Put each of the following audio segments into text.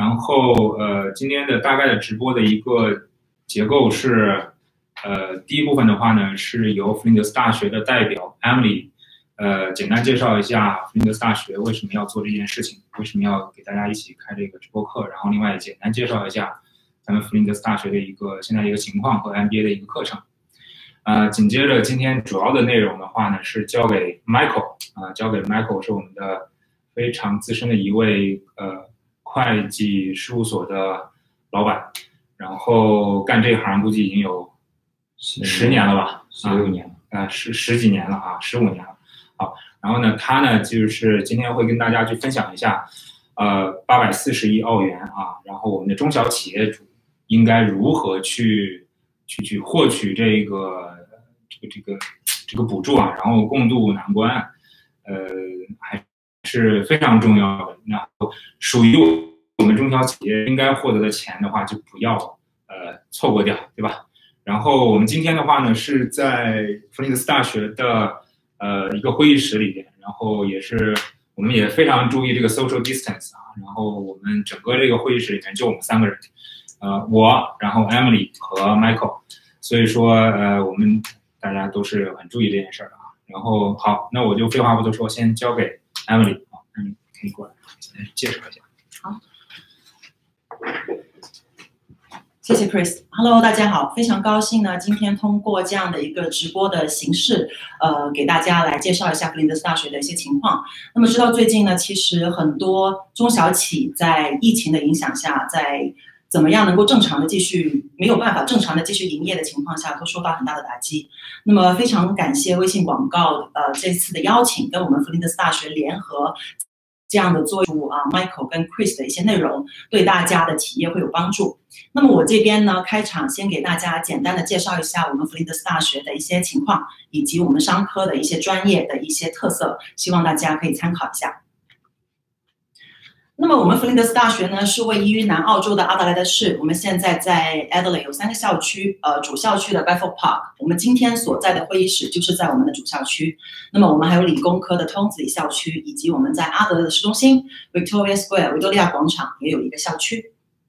然后今天的大概的直播的一个结构是，第一部分的话呢是由弗林德斯大学的代表 Emily，简单介绍一下弗林德斯大学为什么要做这件事情，为什么要给大家一起开这个直播课，然后另外简单介绍一下咱们弗林德斯大学的现在一个情况和 MBA 的一个课程。紧接着今天主要的内容的话呢是交给 Michael， 是我们的非常资深的一位会计事务所的老板，然后干这一行估计已经有10年了吧 ，16年了， 十几年了啊，15年了。好，然后呢，他呢就是今天会跟大家去分享一下，840亿澳元啊，然后我们的中小企业主应该如何去获取这个补助啊，然后共度难关，还是非常重要的。然后属于我们中小企业应该获得的钱的话，就不要错过掉，对吧？然后我们今天的话呢，是在弗林德斯大学的一个会议室里边，然后我们也非常注意这个 social distance 啊。然后我们整个这个会议室里面就我们3个人，我，然后 Emily 和 Michael， 所以说我们大家都是很注意这件事儿的啊。然后好，那我就废话不多说，先交给 Emily 啊，Emily可以过来先介绍一下。 好。谢谢 Chris。Hello， 大家好，非常高兴呢，今天通过这样的一个直播的形式，给大家来介绍一下弗林德斯大学的一些情况。那么知道最近呢，其实很多中小企在疫情的影响下，在怎么样能够没有办法正常的继续营业的情况下，都受到很大的打击。那么非常感谢微信广告这次的邀请，跟我们弗林德斯大学联合。这样的做出Michael 跟 Chris 的一些内容，对大家的企业会有帮助。那么我这边呢，开场先给大家简单的介绍一下我们弗林德斯大学的一些情况，以及我们商科的一些专业的一些特色，希望大家可以参考一下。那么我们弗林德斯大学呢，是位于南澳洲的阿德莱德市。我们现在在 Adelaide 有3个校区，主校区的 Bedford Park， 我们今天所在的会议室就是在我们的主校区。那么我们还有理工科的通子里校区，以及我们在阿德勒的市中心 Victoria Square 维多利亚广场也有一个校区。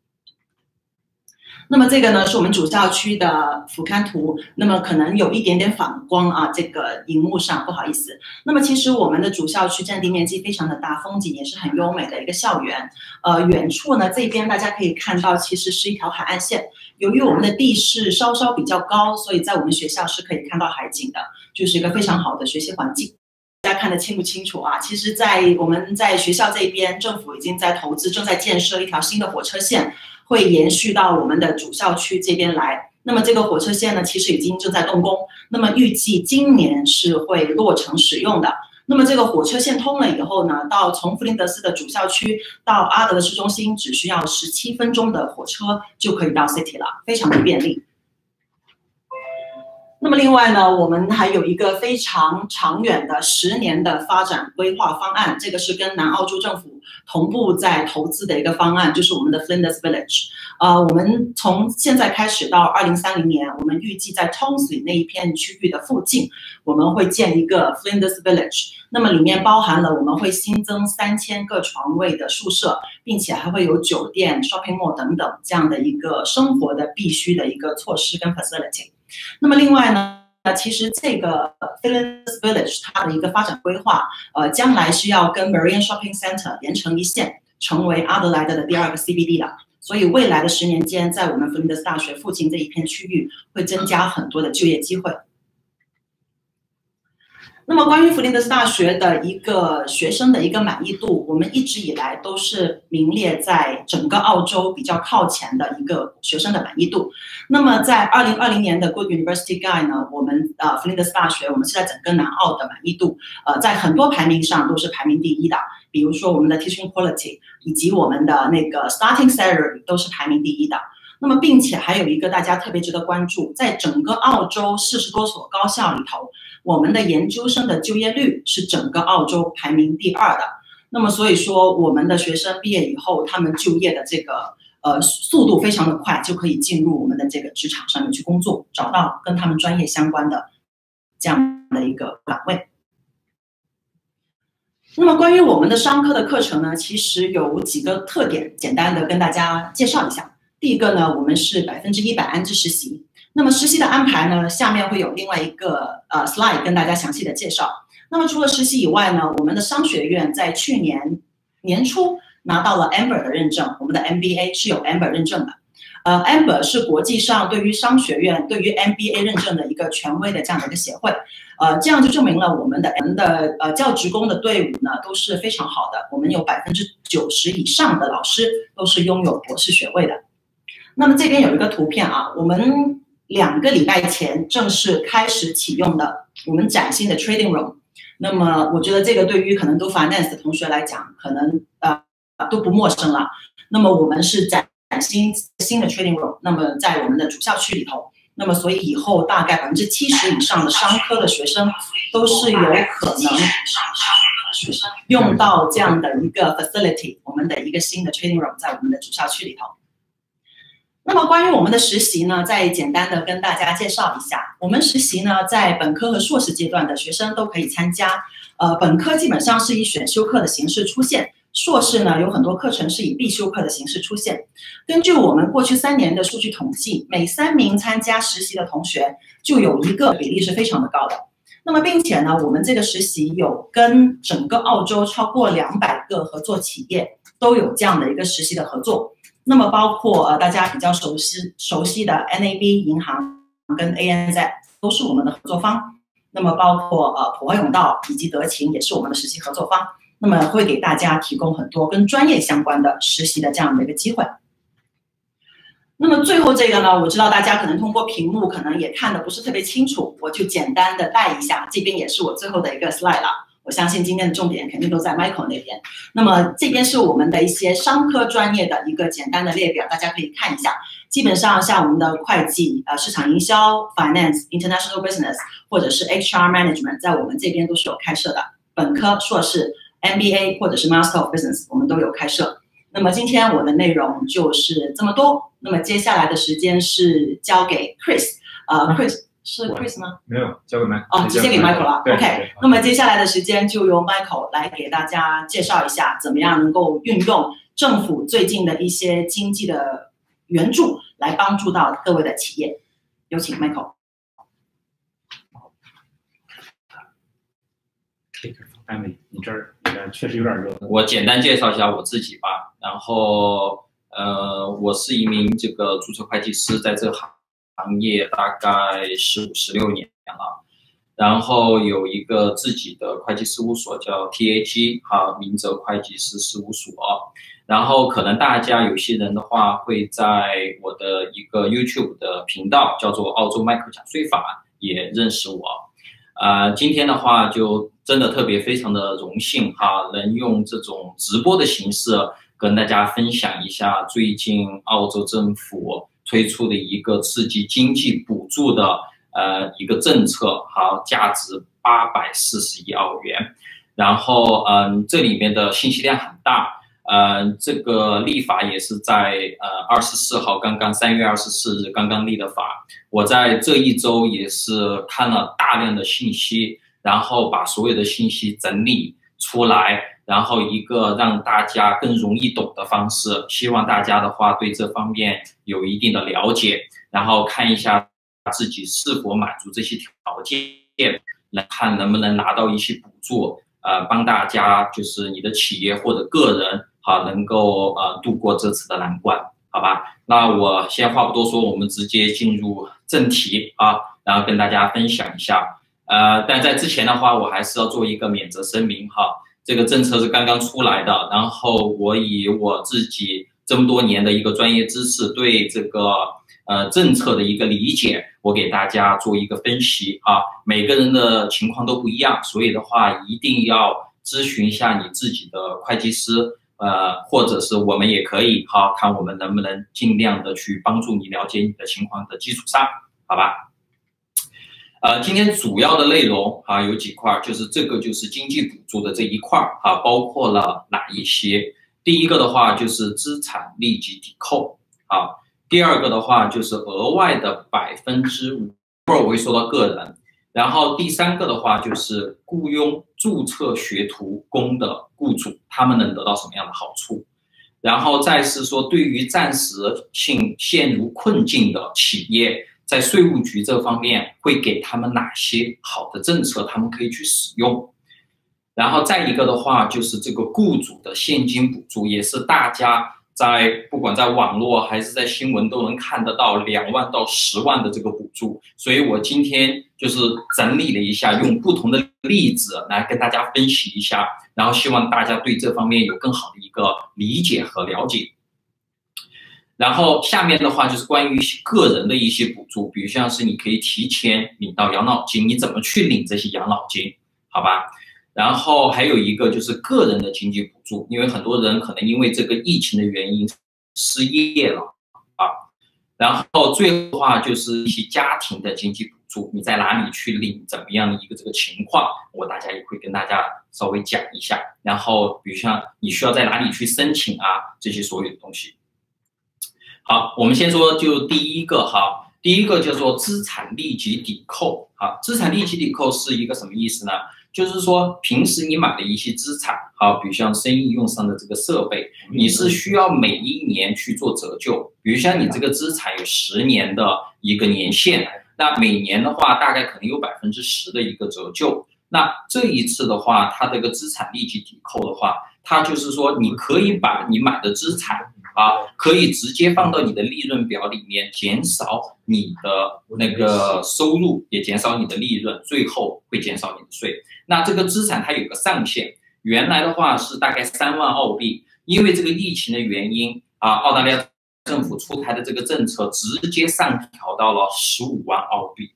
那么这个呢是我们主校区的俯瞰图，那么可能有一点点反光啊，这个荧幕上不好意思。那么其实我们的主校区占地面积非常的大，风景也是很优美的一个校园。远处呢这边大家可以看到，其实是一条海岸线。由于我们的地势稍稍比较高，所以在我们学校是可以看到海景的，就是一个非常好的学习环境。大家看得清不清楚啊？其实我们在学校这边，政府已经在投资，正在建设一条新的火车线，会延续到我们的主校区这边来。那么这个火车线呢，其实已经正在动工，那么预计今年是会落成使用的。那么这个火车线通了以后呢，从弗林德斯的主校区到阿德的市中心，只需要17分钟的火车就可以到 City 了，非常的便利。那么另外呢，我们还有一个非常长远的10年的发展规划方案，这个是跟南澳洲政府同步在投资的一个方案，就是我们的 Flinders Village。我们从现在开始到2030年，我们预计在 Tonsley 那一片区域的附近，我们会建一个 Flinders Village。那么里面包含了我们会新增3000个床位的宿舍，并且还会有酒店、shopping mall 等等这样的一个生活的必须的一个措施跟 facility。那么另外呢，其实这个 Flinders Village 它的一个发展规划，将来是要跟 Marine Shopping Centre 连成一线，成为阿德莱德的第2个 CBD 了。所以未来的10年间，在我们弗林德斯大学附近这一片区域，会增加很多的就业机会。那么关于弗林德斯大学的一个学生的一个满意度，我们一直以来都是名列在整个澳洲比较靠前的一个学生的满意度。那么在2020年的 Good University Guide 呢，我们弗林德斯大学，我们是在整个南澳的满意度，在很多排名上都是排名第1的。比如说我们的 Teaching Quality 以及我们的那个 Starting Salary 都是排名第1的。那么并且还有一个大家特别值得关注，在整个澳洲40多所高校里头，我们的研究生的就业率是整个澳洲排名第2的。那么所以说，我们的学生毕业以后，他们就业的这个速度非常的快，就可以进入我们的这个职场上面去工作，找到跟他们专业相关的这样的一个岗位。 那么关于我们的商科的课程呢，其实有几个特点，简单的跟大家介绍一下。第一个呢，我们是100%安置实习。那么实习的安排呢，下面会有另外一个slide 跟大家详细的介绍。那么除了实习以外呢，我们的商学院在去年年初拿到了 Amber 的认证，我们的 MBA 是有 Amber 认证的。Amber 是国际上对于商学院、对于 MBA 认证的一个权威的这样的一个协会。这样就证明了我们的教职工的队伍呢都是非常好的，我们有90%以上的老师都是拥有博士学位的。那么这边有一个图片啊，我们2个礼拜前正式开始启用的我们崭新的 Trading Room。那么我觉得这个对于可能读 Finance 的同学来讲，可能都不陌生了。那么我们是崭新的 Trading Room， 那么在我们的主校区里头。那么，所以以后大概70%以上的商科的学生都是有可能用到这样的一个 facility， 我们的一个新的 training room 在我们的主校区里头。那么关于我们的实习呢，再简单的跟大家介绍一下。我们实习呢，在本科和硕士阶段的学生都可以参加。本科基本上是以选修课的形式出现。硕士呢，有很多课程是以必修课的形式出现。根据我们过去3年的数据统计，每3名参加实习的同学就有1个，比例是非常的高的。那么并且呢，我们这个实习有跟整个澳洲超过200个合作企业都有这样的一个实习的合作。那么包括大家比较熟悉的 NAB 银行跟 ANZ 都是我们的合作方。那么包括普华永道以及德勤也是我们的实习合作方。那么会给大家提供很多跟专业相关的实习的这样的一个机会。那么最后这个呢，我知道大家可能通过屏幕可能也看得不是特别清楚，我就简单的带一下，这边也是我最后的一个 slide 了。我相信今天的重点肯定都在 Michael 那边。那么这边是我们的一些商科专业的一个简单的列表，大家可以看一下。基本上像我们的会计、市场营销、Finance、International Business 或者是 HR Management， 在我们这边都是有开设的。本科、硕士、MBA 或者是 Master of Business 我们都有开设。那么今天我的内容就是这么多。那么接下来的时间是交给 Chris。Chris 是 Chris 吗？ 没有，交给 Michael。 哦，直接给 Michael 了。OK， 那么接下来的时间就由 Michael 来给大家介绍一下，怎么样能够运用政府最近的一些经济的援助来帮助到各位的企业。有请 Michael。 艾美，你这儿确实有点热。 我简单介绍一下我自己吧。然后，我是一名这个注册会计师，在这行业大概15、16年了。然后有一个自己的会计事务所叫 TAG 明哲会计师事务所。然后可能大家有些人的话会在我的一个 YouTube 的频道叫做澳洲麦克讲税法也认识我。今天的话就真的特别非常的荣幸能用这种直播的形式跟大家分享一下最近澳洲政府推出的一个刺激经济补助的一个政策，价值840亿澳元。然后这里面的信息量很大。这个立法也是在24号刚刚3月24日刚刚立的法。我在这一周也是看了大量的信息，然后把所有的信息整理出来，然后一个让大家更容易懂的方式，希望大家的话对这方面有一定的了解，然后看一下自己是否满足这些条件，来看能不能拿到一些补助，帮大家就是你的企业或者个人能够度过这次的难关，好吧？那我先话不多说，我们直接进入正题然后跟大家分享一下。但在之前的话，我还是要做一个免责声明这个政策是刚刚出来的，然后我以我自己这么多年的一个专业知识，对这个政策的一个理解，我给大家做一个分析每个人的情况都不一样，所以的话一定要咨询一下你自己的会计师。或者是我们也可以看我们能不能尽量的去帮助你了解你的情况的基础上，好吧？今天主要的内容有几块，就是这个就是经济补助的这一块包括了哪一些？第一个的话就是资产立即抵扣第二个的话就是额外的5%，一会儿我会说到个人。 然后第3个的话就是雇佣注册学徒工的雇主，他们能得到什么样的好处？然后再是说，对于暂时性陷入困境的企业，在税务局这方面会给他们哪些好的政策，他们可以去使用。然后再一个的话，就是这个雇主的现金补助，也是大家不管在网络还是在新闻都能看得到2万到10万的这个补助。所以我今天就是整理了一下，用不同的例子来跟大家分析一下，然后希望大家对这方面有更好的一个理解和了解。然后下面的话就是关于个人的一些补助，比如像是你可以提前领到养老金，你怎么去领这些养老金，好吧？然后还有一个就是个人的经济补助，因为很多人可能因为这个疫情的原因失业了啊。然后最后的话就是一些家庭的经济补助，你在哪里去领，怎么样的一个这个情况，大家也会跟大家稍微讲一下。然后比如像你需要在哪里去申请啊，这些所有的东西。好，我们先说就第一个哈，第一个叫做资产利息抵扣啊。资产利息抵扣是一个什么意思呢？就是说平时你买的一些资产啊，比如像生意用上的这个设备，你是需要每1年去做折旧。比如像你这个资产有10年的一个年限，那每年的话大概可能有10%的一个折旧。那这一次的话，它这个资产利息抵扣的话，它就是说你可以把你买的资产可以直接放到你的利润表里面，减少你的那个收入，也减少你的利润，最后会减少你的税。那这个资产它有个上限，原来的话是大概3万澳币，因为这个疫情的原因澳大利亚政府出台的这个政策直接上调到了15万澳币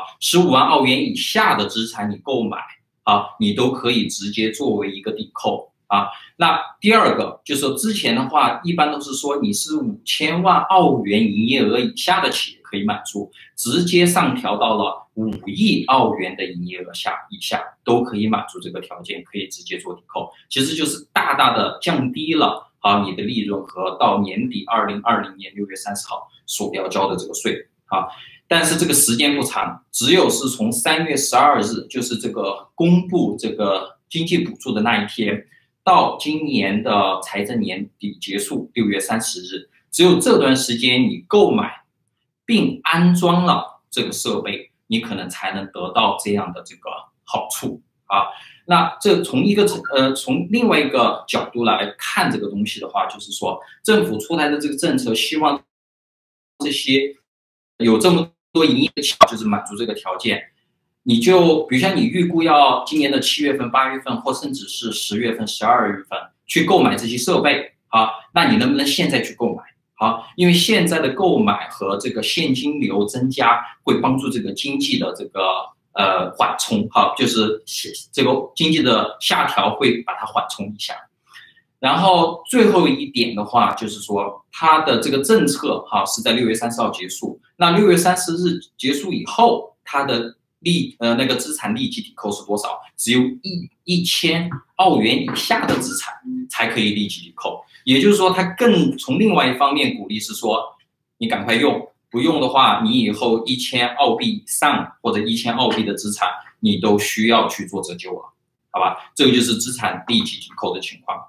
15万澳元以下的资产你购买你都可以直接作为一个抵扣那第二个就是说，之前的话一般都是说你是5000万澳元营业额以下的企业可以满足，直接上调到了5亿澳元的营业额以下都可以满足这个条件，可以直接做抵扣。其实就是大大的降低了你的利润和到年底2020年6月30号所要交的这个税但是这个时间不长，只有是从3月12日，就是这个公布这个经济补助的那一天，到今年的财政年底结束6月30日，只有这段时间你购买并安装了这个设备，你可能才能得到这样的这个好处那这从另外一个角度来看这个东西的话，就是说政府出台的这个政策，希望这些有这么多营业企业就是满足这个条件。你就比如像你预估要今年的7月份、8月份，或甚至是10月份、12月份去购买这些设备那你能不能现在去购买因为现在的购买和这个现金流增加会帮助这个经济的这个缓冲就是这个经济的下调会把它缓冲一下。然后最后一点的话，就是说它的这个政策是在6月30号结束，那6月30日结束以后，它的那个资产利息抵扣是多少？只有1000澳元以下的资产才可以利息抵扣。也就是说，它更从另外一方面鼓励是说，你赶快用，不用的话，你以后1000澳币以上或者1000澳币的资产，你都需要去做折旧了，好吧？这个就是资产利息抵扣的情况。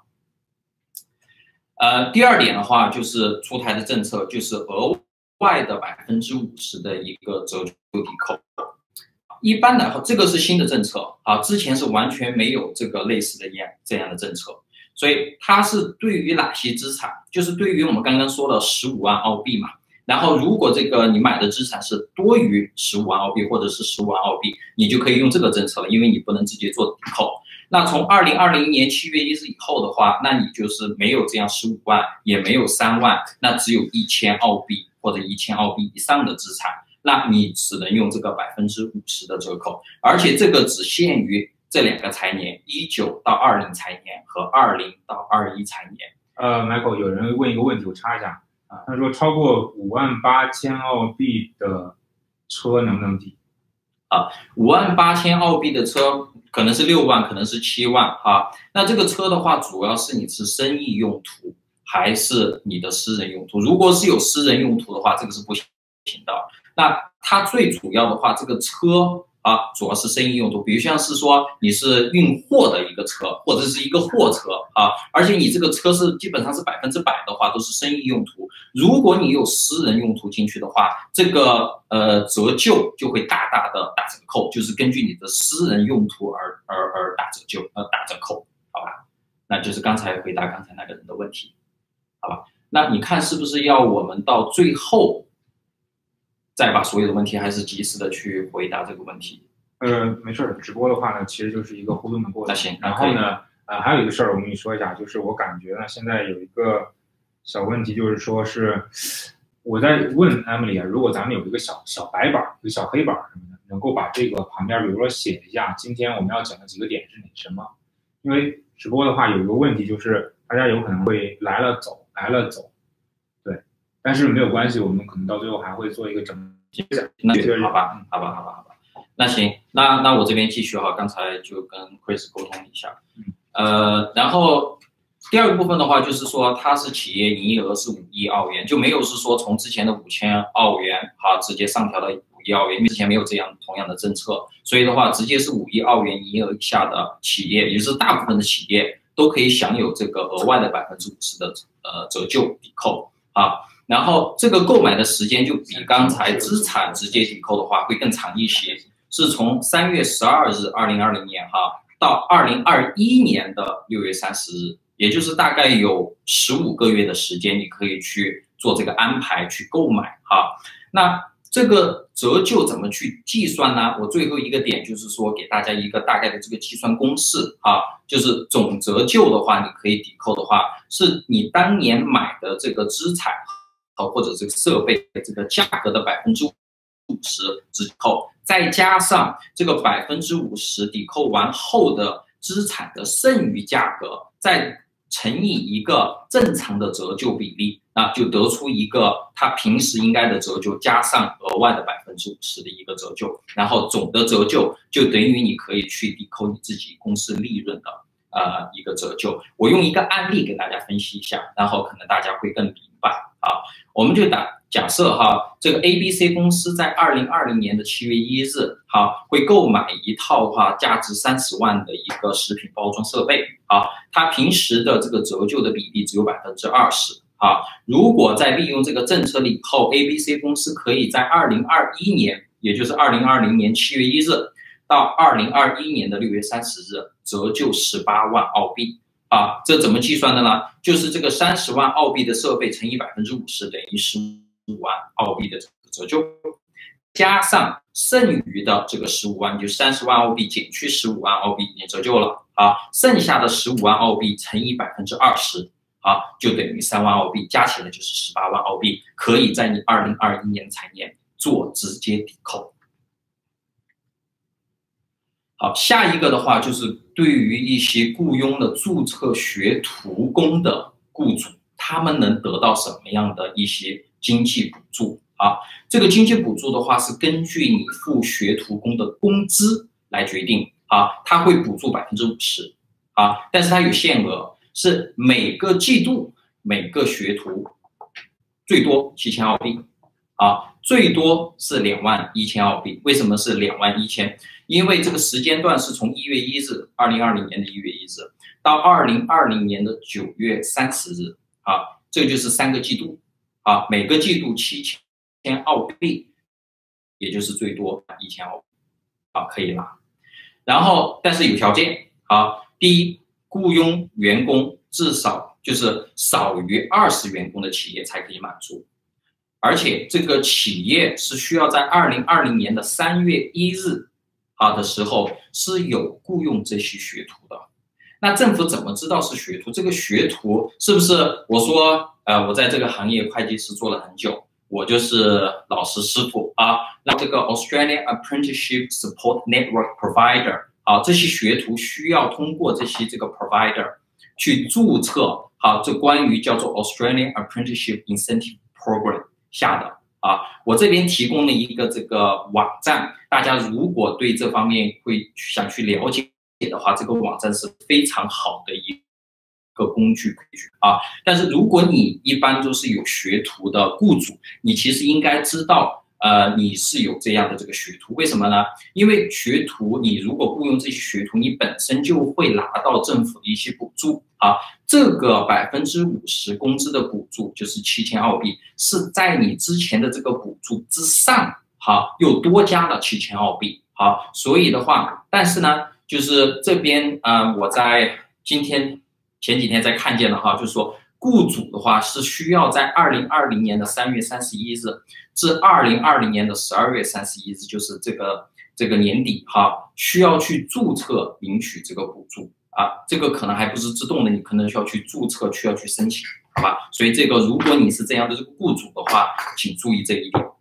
第二点的话，就是出台的政策就是额外的50%的一个折旧抵扣。一般的这个是新的政策之前是完全没有这个类似的这样的政策，所以它是对于哪些资产，就是对于我们刚刚说的15万澳币嘛。然后如果这个你买的资产是多于15万澳币或者是15万澳币，你就可以用这个政策了，因为你不能直接做抵扣。那从2020年7月1日以后的话，那你就是没有这样15万，也没有3万，那只有1000澳币或者1000澳币以上的资产，那你只能用这个50%的折扣，而且这个只限于这2个财年，19到20财年和20到21财年。 Michael， 有人问一个问题，我插一下他说超过58000澳币的车能不能抵 ？58000澳币的车可能是6万，可能是7万那这个车的话，主要是你是生意用途还是你的私人用途？如果是有私人用途的话，这个是不行的。那它最主要的话，这个车啊，主要是生意用途，比如像是说你是运货的一个车，或者是一个货车啊，而且你这个车是基本上是100%的话都是生意用途。如果你有私人用途进去的话，这个折旧就会大大的打折扣，就是根据你的私人用途而打折扣，好吧？那就是刚才回答刚才那个人的问题，好吧？那你看是不是要我们到最后？再把所有的问题还是及时的去回答这个问题。 没事，直播的话呢，其实就是一个互动的过程。 那行， 然后呢，还有一个事儿，我跟你说一下，就是我感觉呢，现在有一个小问题，就是说是我在问 Emily 啊，如果咱们有一个小白板、一个小黑板什么的，能够把这个旁边，比如说写一下，今天我们要讲的几个点是哪什么？因为直播的话有一个问题，就是大家有可能会来了走，对。但是没有关系，我们可能到最后还会做一个整体的。 那好吧。那行，那我这边继续哈，刚才就跟 Chris 沟通一下。然后第二个部分的话，就是说它是企业营业额是5亿澳元，就没有是说从之前的5000澳元哈直接上调到5亿澳元，因为之前没有这样同样的政策，所以的话直接是5亿澳元营业额以下的企业，也就是大部分的企业都可以享有这个额外的50%的折旧抵扣啊。然后这个购买的时间就比刚才资产直接抵扣的话会更长一些，是从3月12日2020年哈到2021年的6月30日，也就是大概有15个月的时间，你可以去做这个安排去购买哈。那这个折旧怎么去计算呢？我最后一个点就是说给大家一个大概的这个计算公式啊，就是总折旧的话，你可以抵扣的话，是你当年买的这个资产或者这个设备这个价格的50%抵扣，再加上这个50%抵扣完后的资产的剩余价格，再乘以一个正常的折旧比例，那就得出一个它平时应该的折旧加上额外的50%的一个折旧，然后总的折旧就等于你可以去抵扣你自己公司利润的一个折旧。我用一个案例给大家分析一下，然后可能大家会更明白啊。我们就假设哈，这个 ABC 公司在2020年的7月1日，好，会购买一套的话价值30万的一个食品包装设备，啊，它平时的这个折旧的比例只有20%，啊，如果在利用这个政策了以后 ，ABC 公司可以在2021年，也就是2020年7月1日到2021年的6月30日，折旧18万澳币。啊，这怎么计算的呢？就是这个30万澳币的设备乘以50%等于15万澳币的这个折旧，加上剩余的这个15万，就30万澳币减去15万澳币已经折旧了啊，剩下的15万澳币乘以20%，啊，就等于3万澳币，加起来就是18万澳币，可以在你2021年财年做直接抵扣。好，下一个的话就是对于一些雇佣的注册学徒工的雇主，他们能得到什么样的一些经济补助啊？这个经济补助的话是根据你付学徒工的工资来决定啊，它会补助50%啊，但是它有限额，是每个季度每个学徒最多7000澳币啊，最多是21000澳币。为什么是21000？因为这个时间段是从1月1日，2020年的1月1日到2020年的9月30日啊，这就是3个季度啊，每个季度7000澳币，也就是最多1000澳币啊，可以拿。然后，但是有条件啊，第一，雇佣员工至少就是少于20员工的企业才可以满足，而且这个企业是需要在2020年的3月1日。的时候是有雇佣这些学徒的，那政府怎么知道是学徒？这个学徒是不是我说我在这个行业会计师做了很久，我就是老师师傅啊？那这个 Australian Apprenticeship Support Network Provider 啊，这些学徒需要通过这些个 provider 去注册，好，这关于叫做 Australian Apprenticeship Incentive Program 下的。啊，我这边提供了一个这个网站，大家如果对这方面会想去了解的话，这个网站是非常好的一个工具啊。但是如果你一般都是有学徒的雇主，你其实应该知道你是有这样的这个学徒，为什么呢？因为学徒你如果雇佣这些学徒，你本身就会拿到政府的一些补助啊，这个50%工资的补助就是7000澳币，是在你之前的这个补助之上，好，又多加了7000澳币，好，所以的话，但是呢，就是这边我在前几天才看见了哈，就是说雇主的话是需要在2020年的3月31日至2020年的12月31日，就是这个年底哈，需要去注册领取这个补助啊，这个可能还不是自动的，你可能需要去注册，需要去申请，好吧？所以这个如果你是这样的这个雇主的话，请注意这一点。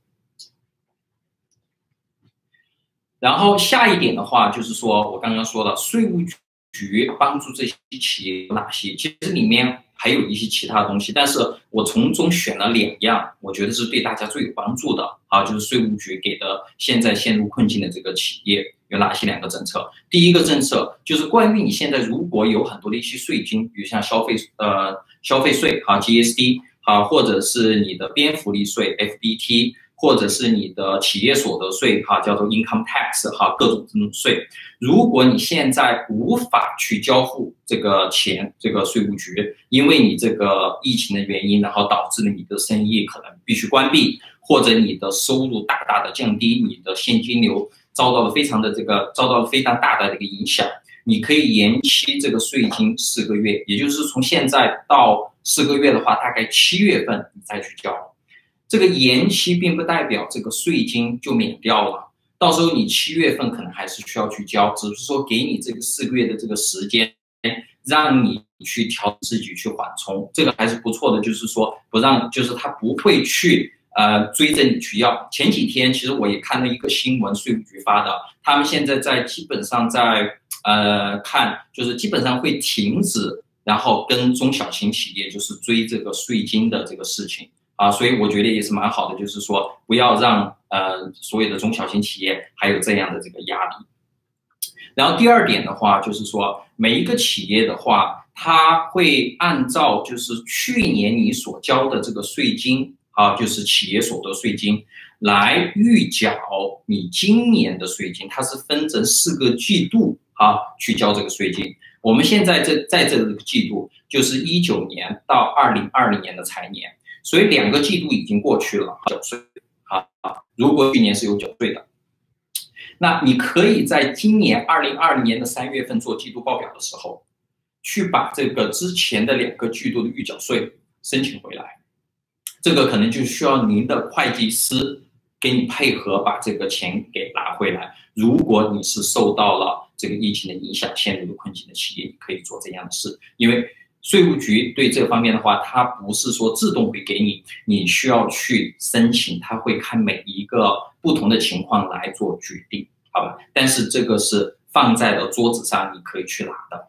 然后下一点的话，就是说我刚刚说的税务局帮助这些企业有哪些？其实里面还有一些其他的东西，但是我从中选了2样，我觉得是对大家最有帮助的啊，就是税务局给的现在陷入困境的这个企业有哪些2个政策。第一个政策就是关于你现在如果有很多的一些税金，比如像消费税啊 GST 啊，或者是你的边福利税 FBT。或者是你的企业所得税哈，叫做 income tax 哈，各种这种税，如果你现在无法去交付这个钱，这个税务局因为你这个疫情的原因，然后导致了你的生意可能必须关闭，或者你的收入大大的降低，你的现金流遭到了非常大的这个影响，你可以延期这个税金4个月，也就是从现在到4个月的话，大概7月份你再去交。这个延期并不代表这个税金就免掉了，到时候你7月份可能还是需要去交，只是说给你这个4个月的这个时间，让你去调自己去缓冲，这个还是不错的，就是说就是他不会去追着你去要。前几天其实我也看了一个新闻，税务局发的，他们现在基本上在看，就是基本上会停止，然后跟中小型企业就是追这个税金的这个事情。啊，所以我觉得也是蛮好的，就是说不要让所有的中小型企业还有这样的这个压力。然后第2点的话，就是说每一个企业的话，它会按照就是去年你所交的这个税金啊，就是企业所得税金来预缴你今年的税金，它是分成4个季度啊去交这个税金。我们现在在这个季度就是19年到2020年的财年。所以2个季度已经过去了，缴税啊，如果去年是有缴税的，那你可以在今年2020年的3月份做季度报表的时候，去把这个之前的2个季度的预缴税申请回来。这个可能就需要您的会计师给你配合，把这个钱给拿回来。如果你是受到了这个疫情的影响，陷入了困境的企业，你可以做这样的事，因为税务局对这方面的话，它不是说自动会给你，你需要去申请，它会看每一个不同的情况来做决定，好吧？但是这个是放在了桌子上，你可以去拿的。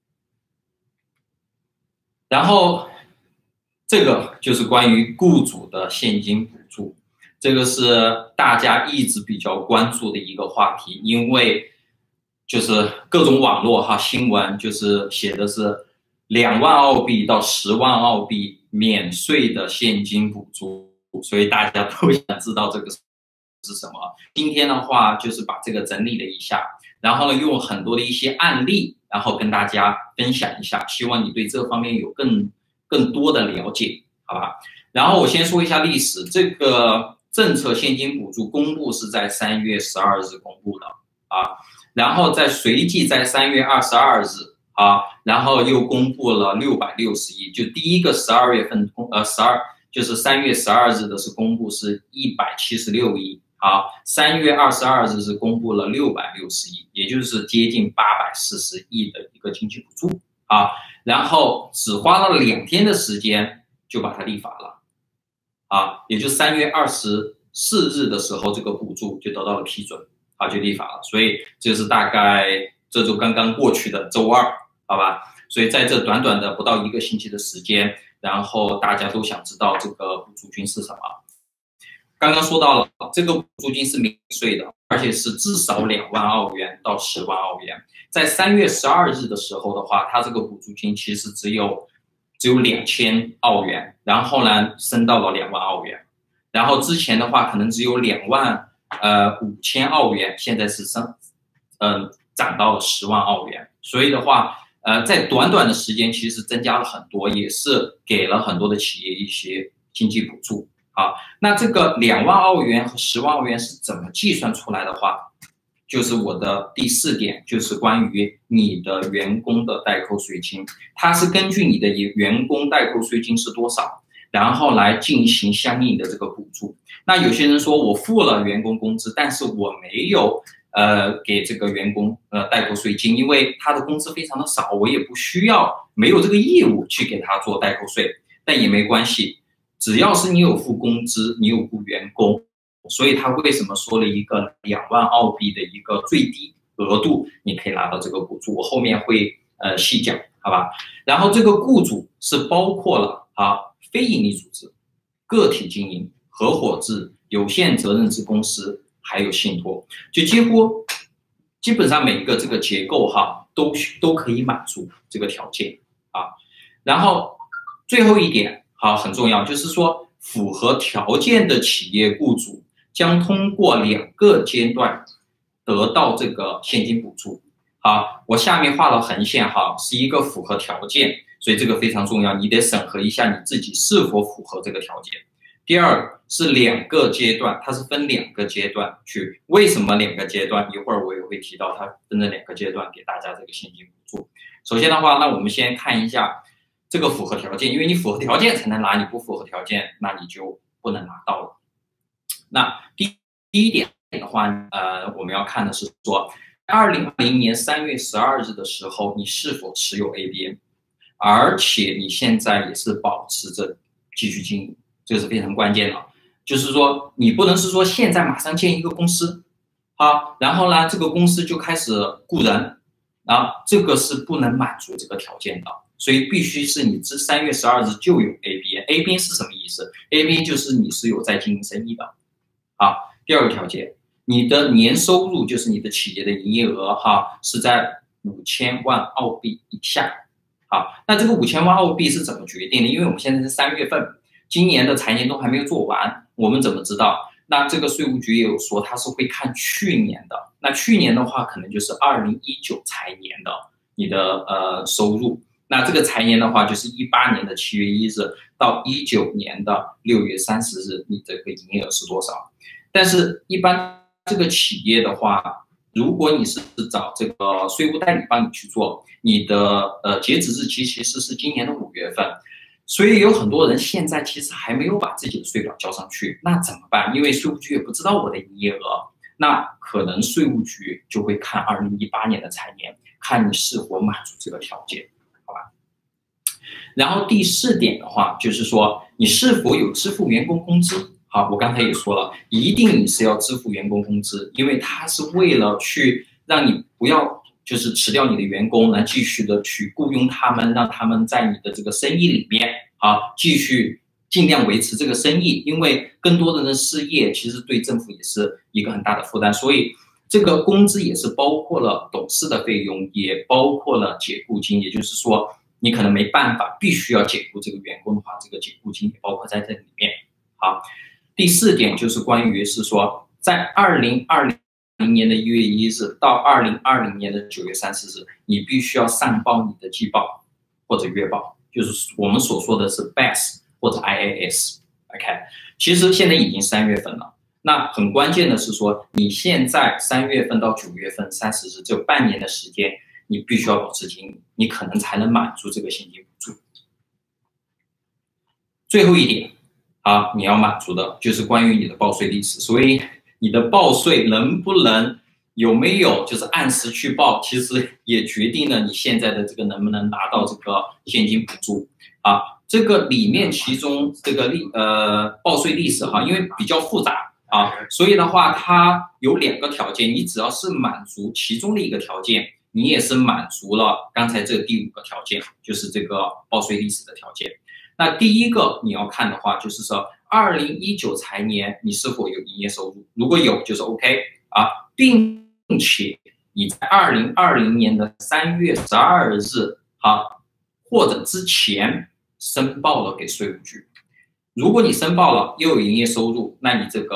然后这个就是关于雇主的现金补助，这个是大家一直比较关注的一个话题，因为就是各种网络哈新闻就是写的是2万澳币到10万澳币免税的现金补助，所以大家都想知道这个是什么。今天的话就是把这个整理了一下，然后呢用很多的一些案例，然后跟大家分享一下，希望你对这方面有更多的了解，好吧？然后我先说一下历史，这个政策现金补助公布是在3月12日公布的啊，然后随即在3月22日。啊，然后又公布了660亿，就第一个12月份就是3月12日的是公布是176亿，好，3月22日是公布了660亿，也就是接近840亿的一个经济补助啊，然后只花了2天的时间就把它立法了，啊，也就3月24日的时候，这个补助就得到了批准，啊，就立法了，所以这是大概这就刚刚过去的周2。好吧，所以在这短短的不到1个星期的时间，然后大家都想知道这个补助金是什么。刚刚说到了，这个补助金是免税的，而且是至少2万澳元到10万澳元。在3月12日的时候的话，它这个补助金其实只有2000澳元，然后呢升到了2万澳元。 然后之前的话可能只有25000澳元，现在是涨到了10万澳元，所以的话，在短短的时间其实增加了很多，也是给了很多的企业一些经济补助。好，那这个2万澳元和10万澳元是怎么计算出来的话，就是我的第4点，就是关于你的员工的代扣税金，它是根据你的员工代扣税金是多少，然后来进行相应的这个补助。那有些人说我付了员工工资，但是我没有给这个员工代扣税金，因为他的工资非常的少，我也不需要，没有这个义务去给他做代扣税，但也没关系，只要是你有付工资，你有雇员工，所以他为什么说了一个2万澳币的一个最低额度，你可以拿到这个补助，我后面会细讲，好吧？然后这个雇主是包括了非营利组织、个体经营、合伙制、有限责任制公司，还有信托，就基本上每一个这个结构都可以满足这个条件啊。然后最后一点很重要，就是说符合条件的企业雇主将通过2个阶段得到这个现金补助。好，我下面画了横线是一个符合条件，所以这个非常重要，你得审核一下你自己是否符合这个条件。第二是2个阶段，它是分2个阶段去，为什么2个阶段？一会儿我也会提到它分了2个阶段给大家这个现金补助。首先的话，那我们先看一下这个符合条件，因为你符合条件才能拿，你不符合条件，那你就不能拿到了。那第一点的话，我们要看的是说，2020年3月12日的时候，你是否持有 ABN， 而且你现在也是保持着继续经营，这个是非常关键的。就是说，你不能是说现在马上建一个公司，然后呢，这个公司就开始雇人，这个是不能满足这个条件的。所以必须是你至3月12日就有 ABN。ABN 是什么意思 ？ABN 就是你是有在经营生意的。第二个条件，你的年收入就是你的企业的营业额是在5000万澳币以下。那这个5000万澳币是怎么决定的？因为我们现在是3月份，今年的财年都还没有做完，我们怎么知道？那这个税务局也有说，它是会看去年的。那去年的话，可能就是2019财年的你的收入。那这个财年的话，就是18年的7月1日到19年的6月30日，你这个营业额是多少？但是，一般这个企业的话，如果你是找这个税务代理帮你去做，你的截止日期其实是今年的5月份，所以有很多人现在其实还没有把自己的税表交上去，那怎么办？因为税务局也不知道我的营业额，那可能税务局就会看2018年的财年，看你是否满足这个条件。然后第4点的话，就是说你是否有支付员工工资。我刚才也说了，一定你是要支付员工工资，因为它是为了去让你不要就是辞掉你的员工，来继续的去雇佣他们，让他们在你的这个生意里面继续尽量维持这个生意，因为更多的人失业，其实对政府也是一个很大的负担，所以这个工资也是包括了董事的费用，也包括了解雇金，也就是说你可能没办法，必须要解雇这个员工的话，这个解雇金也包括在这里面。第4点就是关于是说，在2020年的1月1日到2020年的9月30日，你必须要上报你的季报或者月报，就是我们所说的是 BAS 或者 IAS。OK， 其实现在已经3月份了，那很关键的是说，你现在3月份到9月份30日这半年的时间，你必须要保持经营，你可能才能满足这个现金补助。最后一点你要满足的就是关于你的报税历史，所以你的报税能不能有没有就是按时去报，其实也决定了你现在的这个能不能拿到这个现金补助这个里面其中这个报税历史因为比较复杂所以的话它有2个条件，你只要是满足其中的一个条件，你也是满足了刚才这第5个条件，就是这个报税历史的条件。那第一个你要看的话，就是说2019财年你是否有营业收入，如果有就是 OK 并且你在2020年的3月12日或者之前申报了给税务局。 如果你申报了又有营业收入，那你这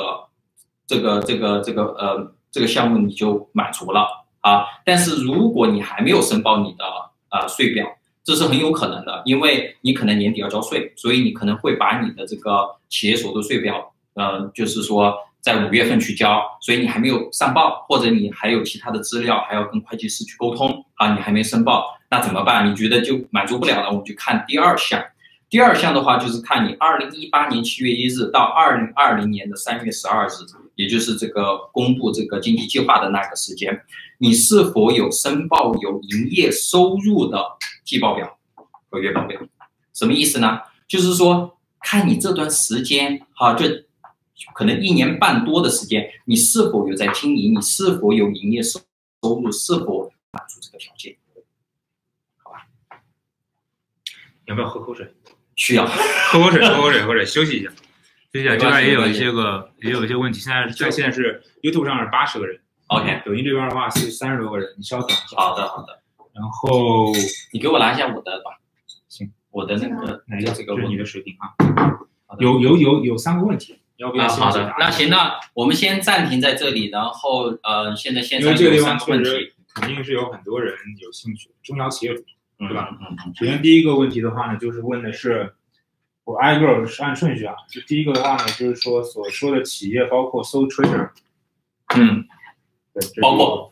个项目你就满足了啊。但是如果你还没有申报你的税表，这是很有可能的，因为你可能年底要交税，所以你可能会把你的这个企业所得税表，就是说在5月份去交，所以你还没有上报，或者你还有其他的资料还要跟会计师去沟通啊，你还没申报，那怎么办？你觉得就满足不了了，我们就看第二项。第二项的话，就是看你2018年7月1日到2020年的3月12日，也就是这个公布这个经济计划的那个时间，你是否有申报有营业收入的季报表和月报表。什么意思呢？就是说看你这段时间就可能1年半多的时间，你是否有在经营，你是否有营业收入，是否满足这个条件。好吧， 要不要喝口水？ 需要喝口水，休息一下。这边也有一些问题。现在是 YouTube 上是80个人 ，OK， 抖音这边的话是30多个人，你稍等一下。 好的。 然后你给我拿一下我的吧。 行， 我的那个哪个？ 这个是你的水平啊。有3个问题，要不要先好的，那行，那我们先暂停在这里，然后现在线上有3个问题， 肯定是有很多人有兴趣，中小企业主。对吧？首首先第一个问题的话呢，就是问的是，我挨个是按顺序啊。就第一个的话呢，就是说所说的企业包括 sole trader， 对， 包括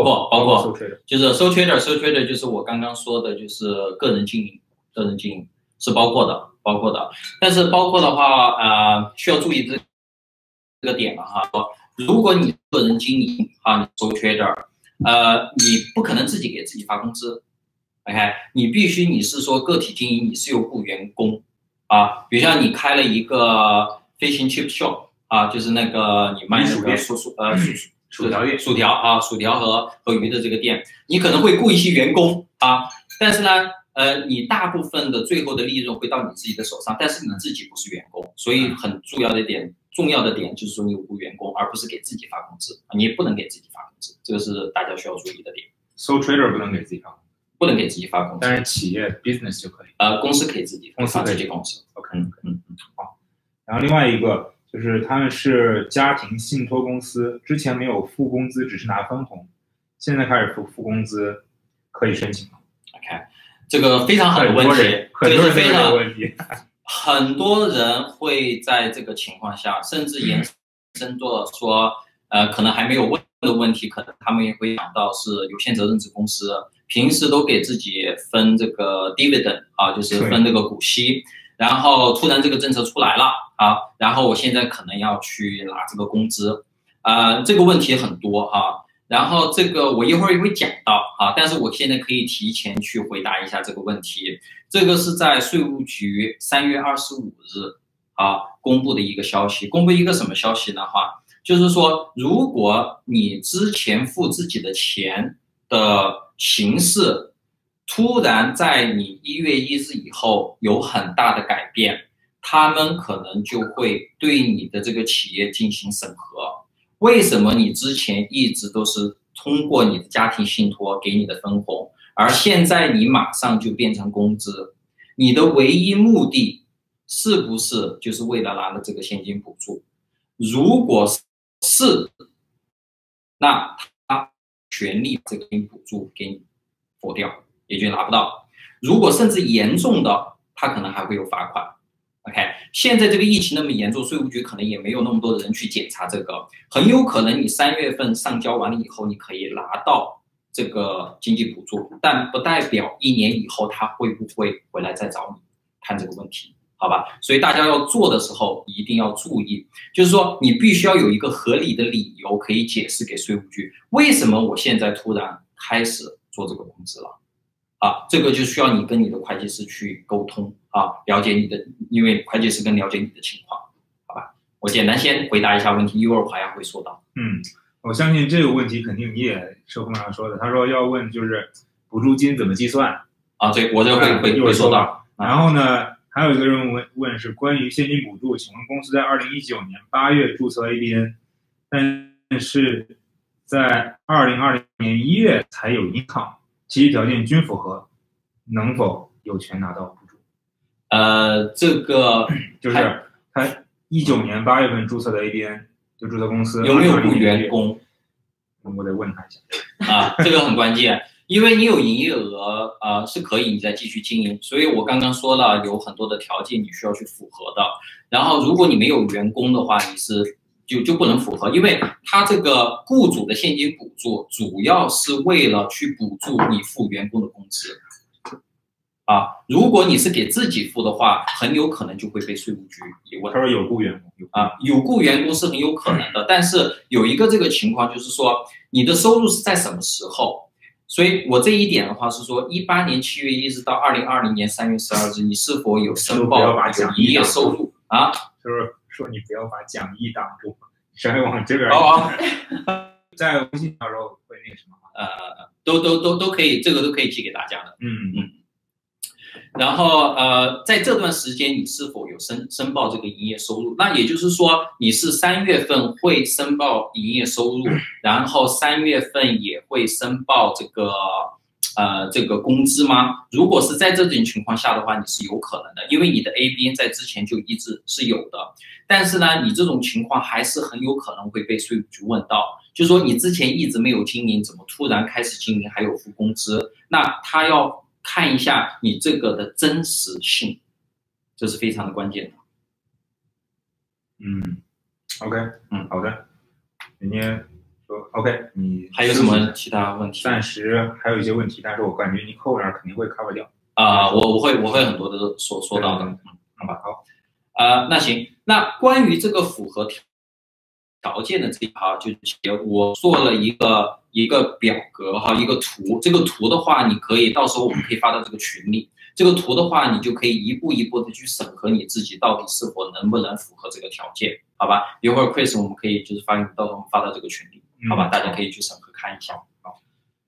sole trader， 就是 sole trader 就是我刚刚说的，就是个人经营是包括的。但是包括的话，需要注意这个点了哈。如果你个人经营你 sole trader，你不可能自己给自己发工资。OK， 你是说个体经营，你是有雇员工比如像你开了一个 fish and chip shop 就是那个你卖那个薯条和鱼的这个店，你可能会雇一些员工但是呢，你大部分的最后的利润会到你自己的手上，但是你自己不是员工，所以很重要的点就是说你有雇员工，而不是给自己发工资，你也不能给自己发工资，这个是大家需要注意的点。 sole trader 不能给自己发工资。 不能给自己发工资， 但是企业 business 就可以。 公司可以自己发自己工资。 OK， 好。然后另外一个就是他们是家庭信托公司，之前没有付工资，只是拿分红，现在开始付工资，可以申请吗 ？OK， 这个非常好的问题， 很多人这个问题， 很多人会在这个情况下，甚至延伸做说，可能还没有问的问题，可能他们也会想到是有限责任制公司。平时都给自己分这个 dividend 就是分这个股息，然后突然这个政策出来了然后我现在可能要去拿这个工资，这个问题很多然后这个我一会儿也会讲到但是我现在可以提前去回答一下这个问题。这个是在税务局3月25日公布的一个消息，公布一个什么消息呢就是说，如果你之前付自己的钱的形式突然在你1月1日以后有很大的改变，他们可能就会对你的这个企业进行审核。为什么你之前一直都是通过你的家庭信托给你的分红，而现在你马上就变成工资？你的唯一目的是不是就是为了拿了这个现金补助？如果是，那权利这个补助给你否掉，也就拿不到。如果甚至严重的，他可能还会有罚款。OK， 现在这个疫情那么严重，税务局可能也没有那么多的人去检查这个，很有可能你3月份上交完了以后，你可以拿到这个经济补助，但不代表1年以后他会不会回来再找你谈这个问题。好吧，所以大家要做的时候一定要注意，就是说你必须要有一个合理的理由可以解释给税务局，为什么我现在突然开始做这个工资了这个就需要你跟你的会计师去沟通了解你的，因为会计师更了解你的情况，好吧？我简单先回答一下问题，一会儿我还会说到。 我相信这个问题肯定你也是后面说的，他说要问就是补助金怎么计算对，我这会说到。 然后呢？还有一个人问是关于现金补助，请问公司在2019年8月注册 ABN， 但是在2020年1月才有income，其余条件均符合，能否有权拿到补助？ 这个就是 19年8月份注册的 ABN 就注册公司有没有雇员工？ 我得问他一下啊，这个很关键，因为你有营业额，是可以你再继续经营。所以我刚刚说了，有很多的条件你需要去符合的。然后如果你没有员工的话，你是就不能符合，因为他这个雇主的现金补助主要是为了去补助你付员工的工资。如果你是给自己付的话，很有可能就会被税务局疑问。 他说有雇员工有雇员工是很有可能的，但是有一个这个情况就是说，你的收入是在什么时候？所以我这一点的话是说，18年7月一日到2020年3月12日，你是否有申报有营业收入啊？ 就是说你不要把讲义挡住，稍微往这边。在微信上时候会那个什么？ 都可以，这个都可以寄给大家的。然后在这段时间你是否有申报这个营业收入？那也就是说你是3月份会申报营业收入，然后3月份也会申报这个工资吗？如果是在这种情况下的话，你是有可能的，因为你的 ABN 在之前就一直是有的。但是呢，你这种情况还是很有可能会被税务局问到，就是说你之前一直没有经营，怎么突然开始经营还有付工资？那他要看一下你这个的真实性，这是非常的关键的。 OK， 好的。人家说 OK， 你还有什么其他问题？ 暂时还有一些问题，但是我感觉你后边肯定会 cover 掉。 我会很多的说到的。 好吧，好。 那行，那关于这个符合条件的这一行，就我做了一个表格一个图。这个图的话，你可以到时候我们可以发到这个群里。这个图的话，你就可以一步一步的去审核你自己到底是否能不能符合这个条件，好吧？一会儿 Chris 我们可以就是到时候我们发到这个群里，好吧？大家可以去审核看一下。好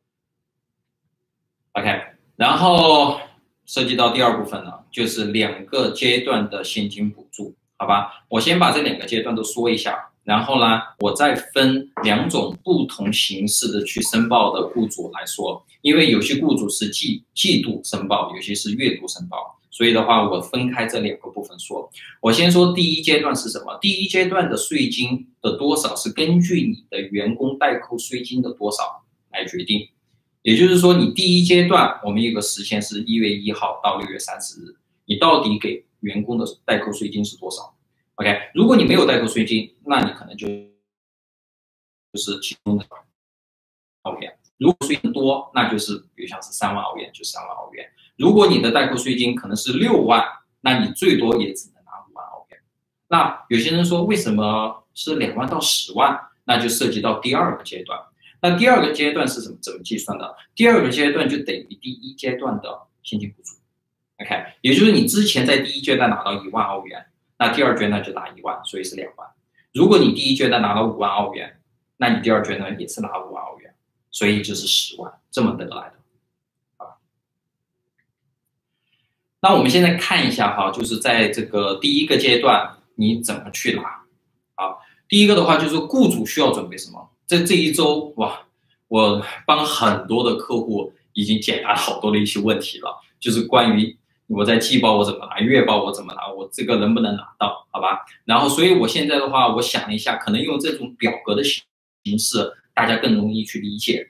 ，OK， 然后涉及到第二部分呢，就是2个阶段的现金补助，好吧？我先把这2个阶段都说一下。然后呢，我再分2种不同形式的去申报的雇主来说，因为有些雇主是季度申报，有些是月度申报，所以的话我分开这2个部分说。我先说第一阶段是什么？第一阶段的税金的多少是根据你的员工代扣税金的多少来决定，也就是说你第一阶段我们有个时限是1月1号到6月30日，你到底给员工的代扣税金是多少？OK， 如果你没有代扣税金，那你可能就是其中的澳元。如果税金多，那就是比如像是3万澳元，就3万澳元。如果你的代扣税金可能是6万，那你最多也只能拿5万澳元。那有些人说为什么是2万到10万？那就涉及到第2个阶段。那第2个阶段是怎么计算的？第2个阶段就等于第1阶段的现金补助。OK， 也就是你之前在第1阶段拿到1万澳元。那第2阶段就拿1万，所以是2万。如果你第1阶段拿到5万澳元，那你第2阶段也是拿5万澳元，所以就是10万，这么得来的。那我们现在看一下就是在这个第1个阶段你怎么去拿。第一个的话就是雇主需要准备什么？这一周我帮很多的客户已经解答好多的一些问题了，就是关于我在季报我怎么拿，月报我怎么拿，我这个能不能拿到，好吧？然后所以我现在的话，我想了一下，可能用这种表格的形式，大家更容易去理解。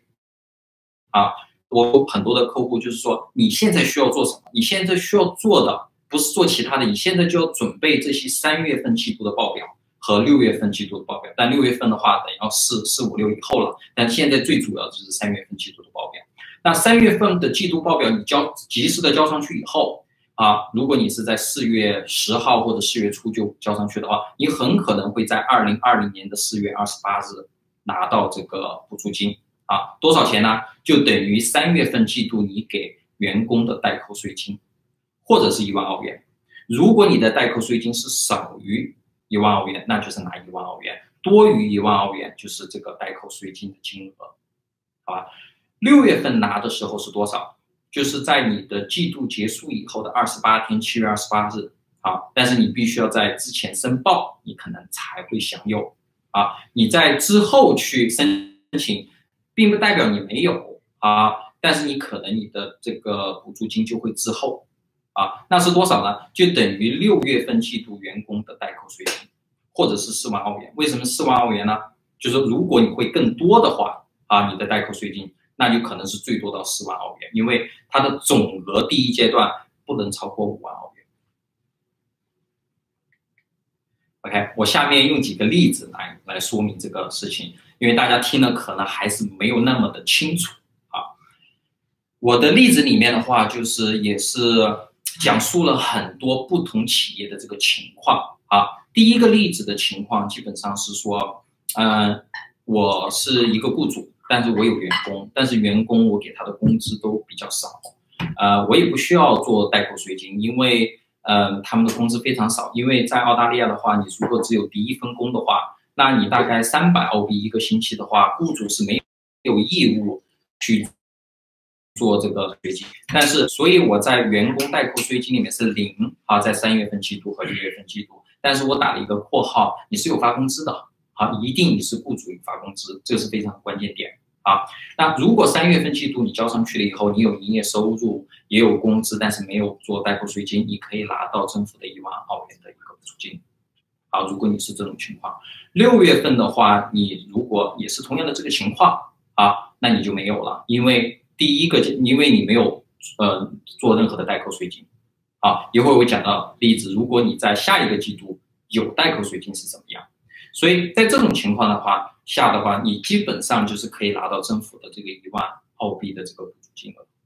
我很多的客户就是说，你现在需要做什么？你现在需要做的不是做其他的，你现在就要准备这些3月份季度的报表和6月份季度的报表。但6月份的话，等要4、5、6以后了。但现在最主要就是3月份季度的报表。那3月份的季度报表你及时的交上去以后如果你是在4月10号或者4月初就交上去的话，你很可能会在2020年的4月28日拿到这个补助金多少钱呢？就等于3月份季度你给员工的代扣税金，或者是1万澳元。如果你的代扣税金是少于1万澳元，那就是拿1万澳元；多于1万澳元，就是这个代扣税金的金额，好吧？6月份拿的时候是多少？就是在你的季度结束以后的28天，7月28日但是你必须要在之前申报，你可能才会享有你在之后去申请，并不代表你没有但是你可能你的这个补助金就会滞后那是多少呢？就等于6月份季度员工的代扣税金或者是4万澳元。为什么4万澳元呢？就是说如果你会更多的话啊，你的代扣税金那就可能是最多到4万澳元，因为它的总额第一阶段不能超过5万澳元。OK， 我下面用几个例子来说明这个事情，因为大家听了可能还是没有那么的清楚啊。我的例子里面的话，就是也是讲述了很多不同企业的这个情况啊。第一个例子的情况基本上是说，我是一个雇主，但是我有员工，但是员工我给他的工资都比较少，我也不需要做代扣税金，因为他们的工资非常少。因为在澳大利亚的话，你如果只有第一份工的话，那你大概300澳币一个星期的话，雇主是没有义务去做这个税金。但是，所以我在员工代扣税金里面是0啊，在3月份季度和6月份季度，但是我打了一个括号，你是有发工资的。好，一定你是雇主有发工资，这是非常关键点啊。那如果3月份季度你交上去了以后，你有营业收入，也有工资，但是没有做代扣税金，你可以拿到政府的1万澳元的一个补助金。好，如果你是这种情况，6月份的话，你如果也是同样的这个情况啊，那你就没有了，因为因为你没有做任何的代扣税金。好，一会儿我讲到例子，如果你在下一个季度有代扣税金是怎么样。所以在这种情况的话你基本上就是可以拿到政府的这个1万澳币的这个补助金额。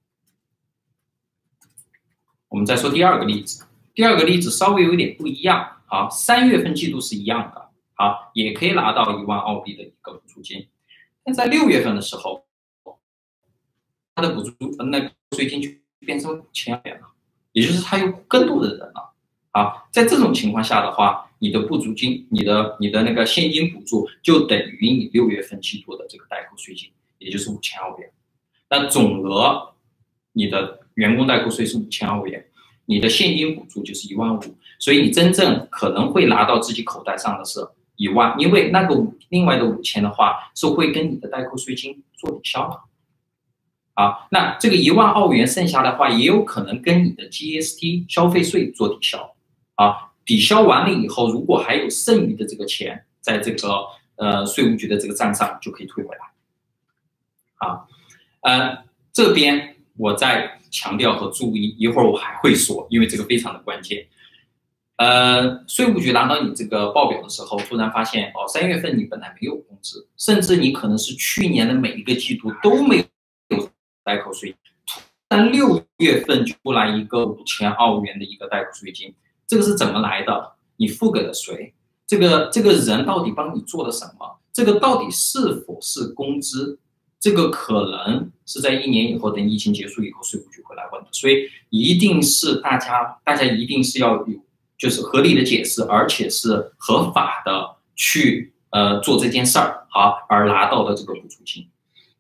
我们再说第二个例子，第二个例子稍微有点不一样。好，3月份季度是一样的，好，也可以拿到1万澳币的一个补助金。但在6月份的时候，它的补助那个税金就变成5000澳元了，也就是它有更多的人了。好，在这种情况下的话，你的补助金，你的那个现金补助就等于你6月份季度的这个代扣税金，也就是5000澳元。那总额，你的员工代扣税是5000澳元，你的现金补助就是1万5，所以你真正可能会拿到自己口袋上的是1万，因为那个另外的5000的话是会跟你的代扣税金做抵消的。好，那这个1万澳元剩下的话，也有可能跟你的 GST 消费税做抵消。啊，抵消完了以后，如果还有剩余的这个钱，在这个税务局的这个账上就可以退回来。啊，这边我再强调和注意，一会儿我还会说，因为这个非常的关键。税务局拿到你这个报表的时候，突然发现哦，3月份你本来没有工资，甚至你可能是去年的每一个季度都没有代扣税，突然6月份就出来一个5000澳元的一个代扣税金。这个是怎么来的？你付给了谁？这个人到底帮你做了什么？这个到底是否是工资？这个可能是在1年以后，等疫情结束以后，税务局会来问的。所以一定是大家一定是要有就是合理的解释，而且是合法的去做这件事儿，好，而拿到的这个补助金。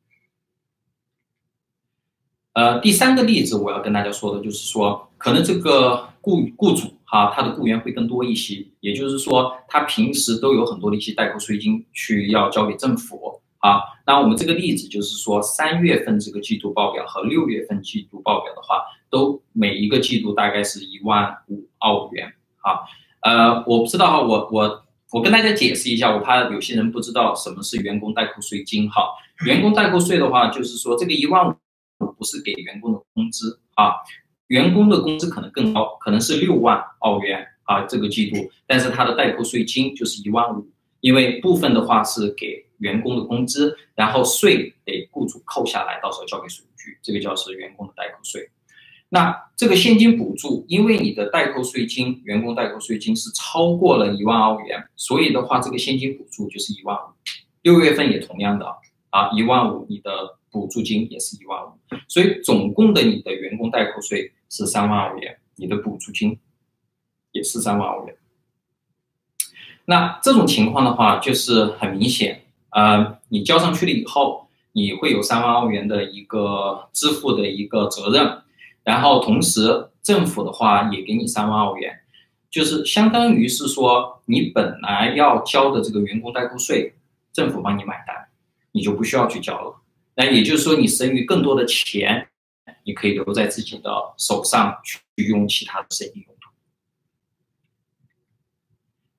第3个例子我要跟大家说的就是说，可能这个雇主他的雇员会更多一些，也就是说他平时都有很多的一些代扣税金去要交给政府啊。那我们这个例子就是说，3月份这个季度报表和6月份季度报表的话，都每一个季度大概是1万5澳元啊。我不知道我跟大家解释一下，我怕有些人不知道什么是员工代扣税金哈。员工代扣税的话，就是说这个1万5不是给员工的工资啊。员工的工资可能更高，可能是6万澳元啊，这个季度，但是他的代扣税金就是1万5，因为部分的话是给员工的工资，然后税给雇主扣下来，到时候交给税务局，这个叫是员工的代扣税。那这个现金补助，因为你的代扣税金，员工代扣税金是超过了1万澳元，所以的话，这个现金补助就是1万5。6月份也同样的啊，1万5，你的补助金也是1万5，所以总共的你的员工代扣税是3万澳元，你的补助金也是3万澳元。那这种情况的话，就是很明显，你交上去了以后，你会有3万澳元的一个支付的一个责任，然后同时政府的话也给你3万澳元，就是相当于是说你本来要交的这个员工代扣税，政府帮你买单，你就不需要去交了。那也就是说，你剩余更多的钱，你可以留在自己的手上去用其他的生意用途。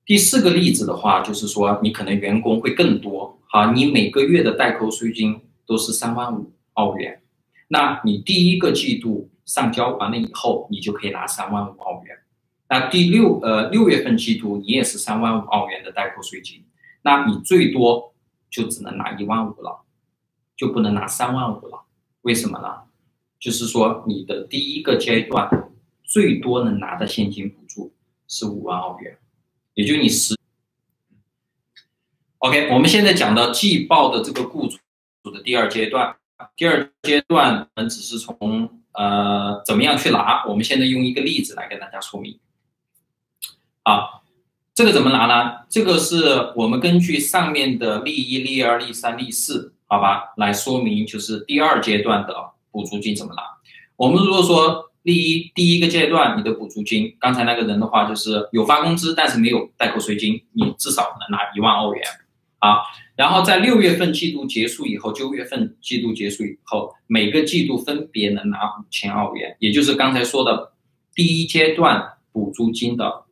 第4个例子的话，就是说你可能员工会更多，好，你每个月的代扣税金都是35000澳元，那你第1个季度上交完了以后，你就可以拿35000澳元。那6月份季度你也是35000澳元的代扣税金，那你最多就只能拿15000了，就不能拿35000了。为什么呢？就是说你的第1个阶段最多能拿的现金补助是50000澳元，也就你OK， 我们现在讲到季报的这个雇主的第2阶段，第2阶段我们只是从怎么样去拿，我们现在用一个例子来跟大家说明。啊，这个怎么拿呢？这个是我们根据上面的例1、例2、例3、例4，好吧，来说明就是第2阶段的补助金怎么拿。我们如果说例1第1个阶段你的补助金，刚才那个人的话就是有发工资但是没有代扣税金，你至少能拿10000澳元啊。然后在6月份季度结束以后9月份季度结束以后，每个季度分别能拿5000澳元，也就是刚才说的第1阶段补助金的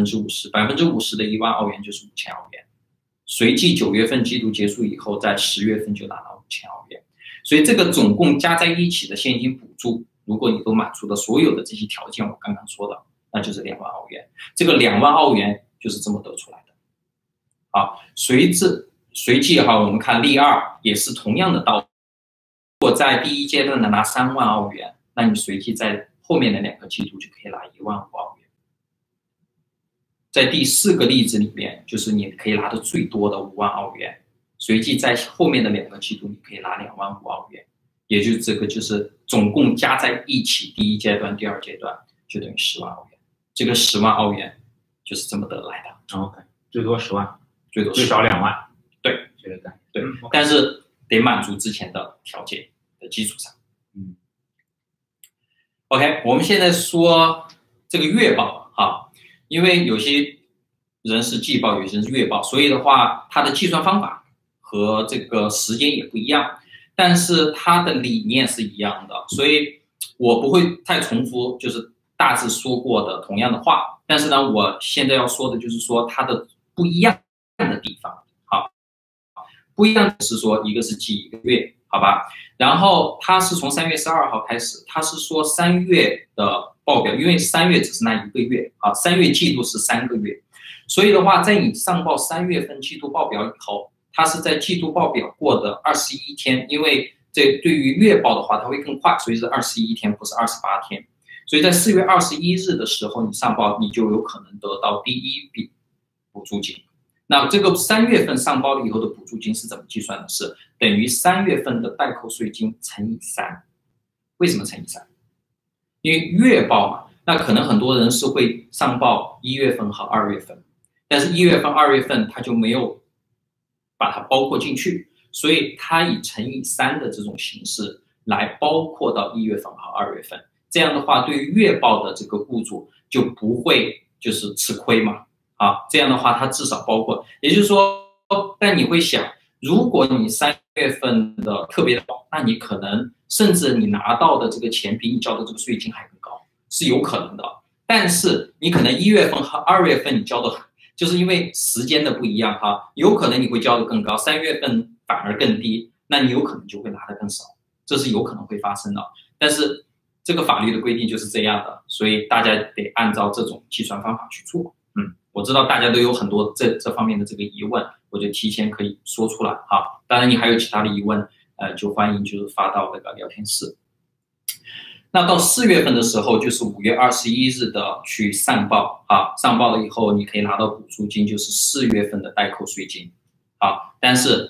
50%，50%的10000澳元就是5000澳元。随即9月份季度结束以后，在10月份就拿到5000澳元。所以这个总共加在一起的现金补助，如果你都满足了所有的这些条件，我刚刚说的，那就是20000澳元。这个20000澳元就是这么得出来的。好，随即哈，我们看例2也是同样的道理。如果在第1阶段的拿30000澳元，那你随即在后面的2个季度就可以拿15000澳元。在第4个例子里面，就是你可以拿的最多的50000澳元，随即在后面的2个季度你可以拿25000澳元，也就是这个就是总共加在一起，第1阶段、第2阶段就等于10万澳元。这个10万澳元就是这么得来的。 OK， 最多10万， 最少2万。 对， 这个概对，但是得满足之前的条件的基础上。OK， 我们现在说这个月报啊，因为有些人是季报，有些人是月报，所以的话，它的计算方法和这个时间也不一样，但是它的理念是一样的，所以我不会太重复，就是大致说过的同样的话。但是呢，我现在要说的就是说它的不一样的地方。好，不一样是说一个是季，一个月，好吧？然后它是从3月12号开始，它是说3月的报表，因为3月只是那1个月啊，3月季度是3个月，所以的话，在你上报3月份季度报表以后，它是在季度报表过的21天，因为这对于月报的话，它会更快，所以是21天，不是28天。所以在4月21日的时候，你上报，你就有可能得到第1笔补助金。那这个3月份上报了以后的补助金是怎么计算的？是等于3月份的代扣税金乘以3。为什么乘以3？因为月报嘛，那可能很多人是会上报1月份和2月份，但是1月份、2月份他就没有把它包括进去，所以他以乘以3的这种形式来包括到1月份和2月份。这样的话，对于月报的这个雇主就不会就是吃亏嘛。啊，这样的话，它至少包括，也就是说，但你会想，如果你3月份的特别高，那你可能甚至你拿到的这个钱比你交的这个税金还更高，是有可能的。但是你可能1月份和2月份你交的，就是因为时间的不一样哈，有可能你会交的更高，3月份反而更低，那你有可能就会拿的更少，这是有可能会发生的。但是这个法律的规定就是这样的，所以大家得按照这种计算方法去做。我知道大家都有很多这方面的这个疑问，我就提前可以说出来哈。当然你还有其他的疑问，就欢迎就是发到那个聊天室。那到4月份的时候，就是5月21日的去上报啊，上报了以后，你可以拿到补助金，就是4月份的代扣税金啊。但是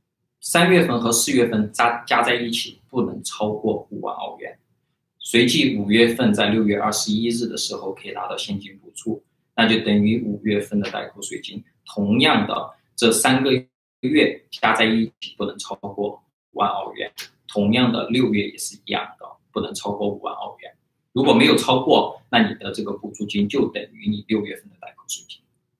3月份和4月份加在一起不能超过5万澳元。随即5月份在6月21日的时候可以拿到现金补助。那就等于5月份的代扣税金，同样的这3个月加在一起不能超过5万澳元，同样的6月也是一样的，不能超过5万澳元。如果没有超过，那你的这个补助金就等于你6月份的代扣税金。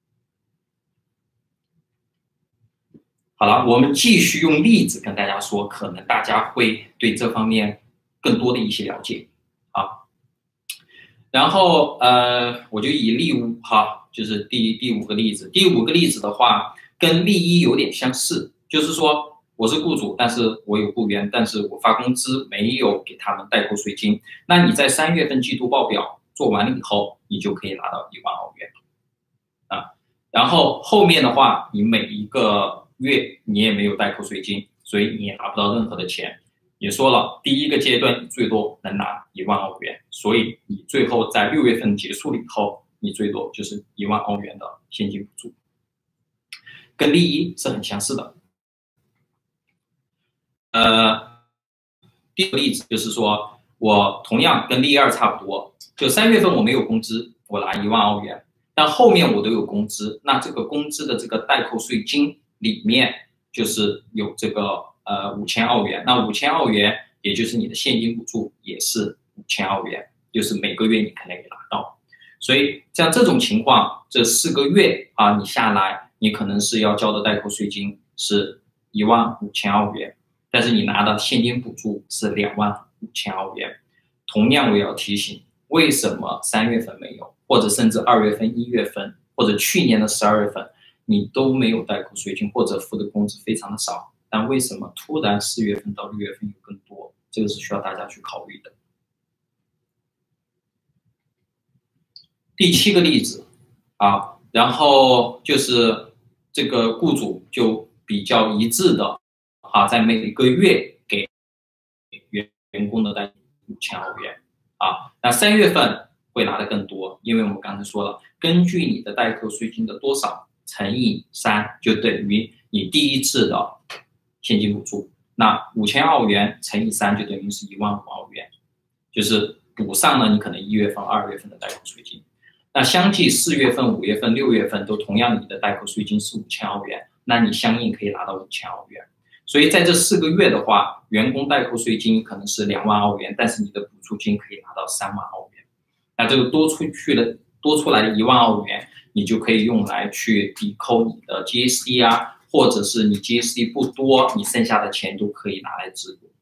好了，我们继续用例子跟大家说，可能大家会对这方面更多的一些了解啊。然后我就以例5哈， 就是第五个例子。第五个例子的话，跟例一有点相似，就是说我是雇主，但是我有雇员，但是我发工资没有给他们代扣税金。那你在3月份季度报表做完了以后，你就可以拿到1万澳元啊。然后后面的话，你每一个月你也没有代扣税金，所以你也拿不到任何的钱。也说了，第一个阶段你最多能拿1万澳元，所以你最后在6月份结束了以后，你最多就是1万澳元的现金补助，跟例一是很相似的。第二个例子就是说，我同样跟例二差不多，就3月份我没有工资，我拿1万澳元，但后面我都有工资，那这个工资的这个代扣税金里面就是有这个5000澳元，那5000澳元也就是你的现金补助也是5000澳元，就是每个月你可能也拿到。所以像这种情况，这4个月啊，你下来你可能是要交的代扣税金是15000澳元，但是你拿到现金补助是25000澳元。同样我也要提醒，为什么3月份没有，或者甚至2月份、1月份，或者去年的12月份你都没有代扣税金，或者付的工资非常的少，但为什么突然4月份到6月份有更多？这个是需要大家去考虑的。第7个例子啊，然后就是这个雇主就比较一致的啊，在每个月给员工的代5000澳元啊，那3月份会拿的更多，因为我们刚才说了，根据你的代扣税金的多少乘以3，就等于你第一次的现金补助。那5000澳元乘以3就等于是15000澳元，就是补上了你可能1月份、2月份的代扣税金。那相继4月份、5月份、6月份都同样你的代扣税金是5000澳元，那你相应可以拿到5000澳元。所以在这4个月的话，员工代扣税金可能是2万澳元，但是你的补助金可以拿到3万澳元。那这个多出来的1万澳元，你就可以用来去抵扣你的 GST 啊，或者是你 GST 不多，你剩下的钱都可以拿来支付。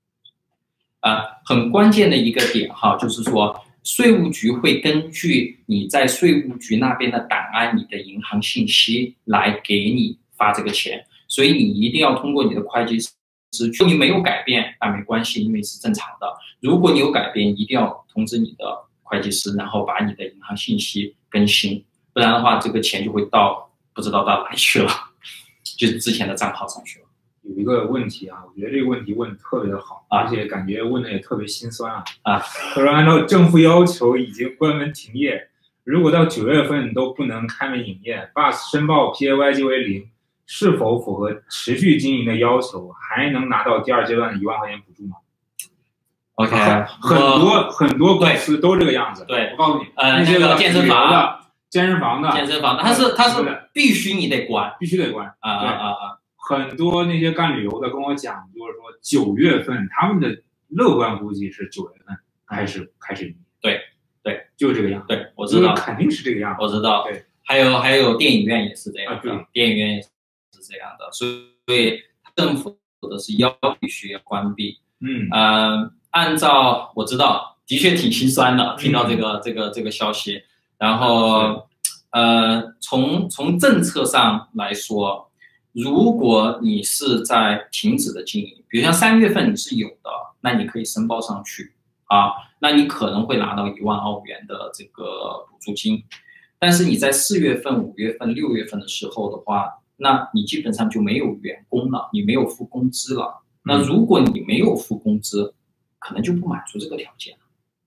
很关键的一个点哈，就是说税务局会根据你在税务局那边的档案、你的银行信息来给你发这个钱，所以你一定要通过你的会计师。如果你没有改变，那没关系，因为是正常的。如果你有改变，一定要通知你的会计师，然后把你的银行信息更新，不然的话，这个钱就会不知道到哪里去了，就是之前的账号上去了。 有一个问题啊，我觉得这个问题问得特别的好，而且感觉问的也特别心酸啊。他说按照政府要求已经关门停业，如果到9月份都不能开门营业 ，BUS 申报 PAYG 为0，是否符合持续经营的要求，还能拿到第2阶段的1万块钱补助吗 ？OK， 很多公司都这个样子。 对， 我告诉你， 那个健身房的、 健身房的， 它是必须你得关， 必须得关很多那些干旅游的跟我讲，就是说9月份他们的乐观估计是9月份开始营业。 对， 就是这个样子。 对，我知道， 肯定是这个样子。 我知道。 对， 还有电影院也是这样的，电影院也是这样的，所以政府的是必须要关闭。按照我知道，的确挺心酸的，听到这个消息。然后从政策上来说，如果你是在停止的经营，比如像3月份你是有的，那你可以申报上去啊，那你可能会拿到1万澳元的这个补助金。但是你在4月份、5月份、6月份的时候的话，那你基本上就没有员工了，你没有付工资了。那如果你没有付工资，可能就不满足这个条件了。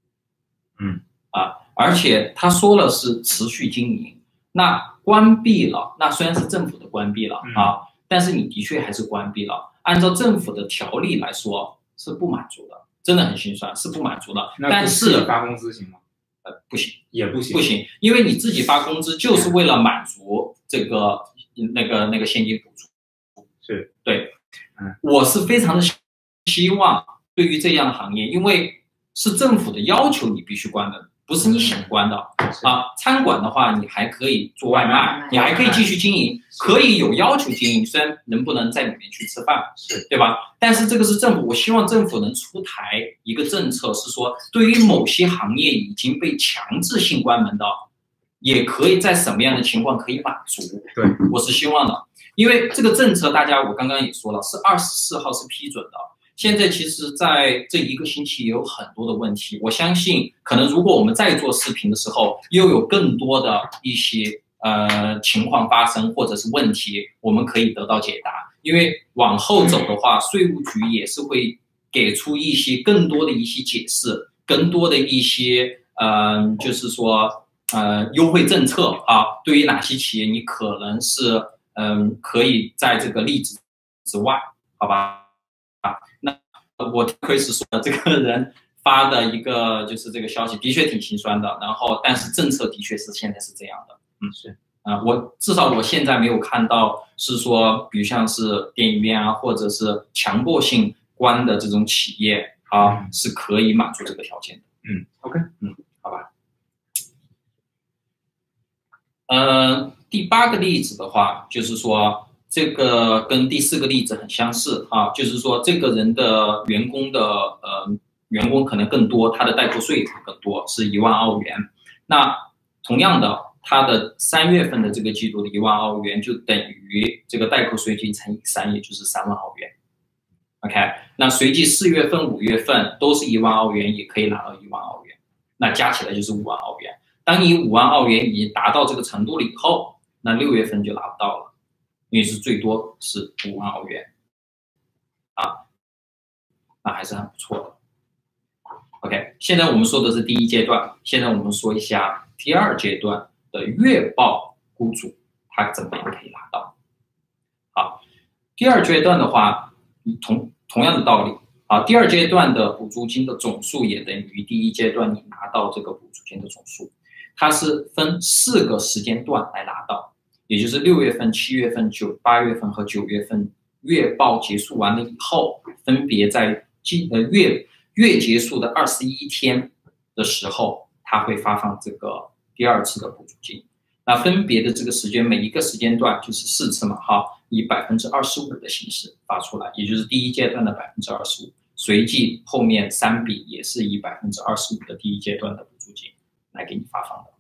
而且他说了是持续经营，那关闭了，那虽然是政府的关闭了但是你的确还是关闭了。按照政府的条例来说是不满足的，真的很心酸，是不满足的。但是发工资行吗？ 不行， 也不行， 不行，因为你自己发工资就是为了满足这个那个现金补助。 是， 对，我是非常的希望对于这样的行业，因为是政府的要求你必须关门，不是你想关的餐馆的话，你还可以做外卖，你还可以继续经营，可以有要求经营，虽然能不能在里面去吃饭，对吧？但是这个是政府，我希望政府能出台一个政策，是说对于某些行业已经被强制性关门的， 也可以在什么样的情况可以满足？ 对， 我是希望的，因为这个政策我刚刚也说了，是24号是批准的。现在其实在这1个星期也有很多的问题，我相信可能如果我们再做视频的时候，又有更多的一些情况发生或者是问题，我们可以得到解答。因为往后走的话，税务局也是会给出一些更多的一些解释，更多的一些就是说优惠政策啊，对于哪些企业你可能是可以在这个例子之外，好吧？那我可以是说这个人发的一个就是这个消息的确挺心酸的，然后但是政策的确是现在是这样的， 是至少我现在没有看到是说，比如像是电影院啊，或者是强迫性关的这种企业啊，是可以满足这个条件的。 OK， 好吧。第8个例子的话，就是说。这个跟第4个例子很相似啊，就是说这个人的员工可能更多，他的代扣税更多，是1万澳元。那同样的，他的3月份的这个季度的1万澳元就等于这个代扣税金乘以3，也就是3万澳元。OK， 那随即4月份、5月份都是1万澳元，也可以拿到1万澳元，那加起来就是5万澳元。当你5万澳元已经达到这个程度了以后，那6月份就拿不到了。因为是最多是5万澳元，那还是很不错的。OK， 现在我们说的是第1阶段，现在我们说一下第2阶段的月报雇主他怎么样可以拿到。好，第2阶段的话，同样的道理啊，第2阶段的补助金的总数也等于第1阶段你拿到这个补助金的总数，它是分4个时间段来拿到。也就是6月份、7月份、8月份和9月份月报结束完了以后，分别在月结束的21天的时候，它会发放这个第2次的补助金。那分别的这个时间，每一个时间段就是4次嘛，以25%的形式发出来，也就是第1阶段的25%，随即后面3笔也是以25%的第1阶段的补助金来给你发放的。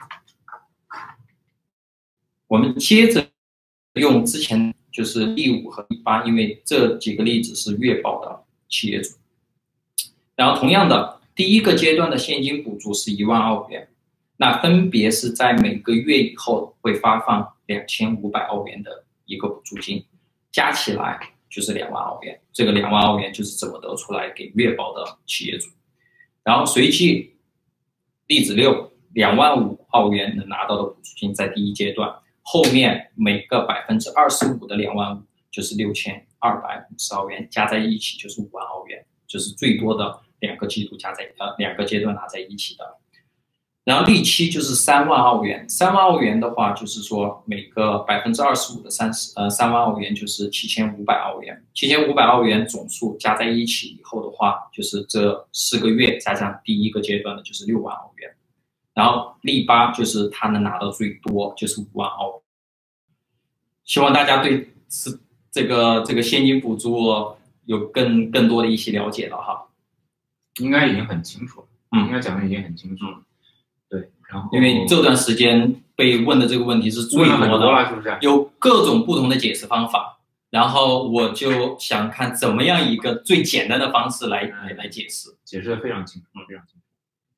我们接着用之前就是第5和第8，因为这几个例子是月报的企业主。然后同样的，第1个阶段的现金补助是1万澳元，那分别是在每个月以后会发放2500澳元的一个补助金，加起来就是2万澳元。这个2万澳元就是怎么得出来给月报的企业主。然后随即例子6，2万5澳元能拿到的补助金在第1阶段。后面每个25%的2万5就是6250澳元，加在一起就是5万澳元，就是最多的2个季度2个阶段拿在一起的。然后例7就是3万澳元，3万澳元的话就是说每个25%的3万澳元就是7500澳元，7500澳元总数加在一起以后的话，就是这4个月加上第1个阶段的就是6万澳元。然后例8就是他能拿到最多就是5万澳元。希望大家对这个现金补助有更多的一些了解了哈。 应该已经很清楚了，应该讲的已经很清楚了。对，然后因为这段时间被问的这个问题是最多的， 是不是？ 有各种不同的解释方法，然后我就想看怎么样一个最简单的方式来解释， 解释的非常清楚，非常清楚。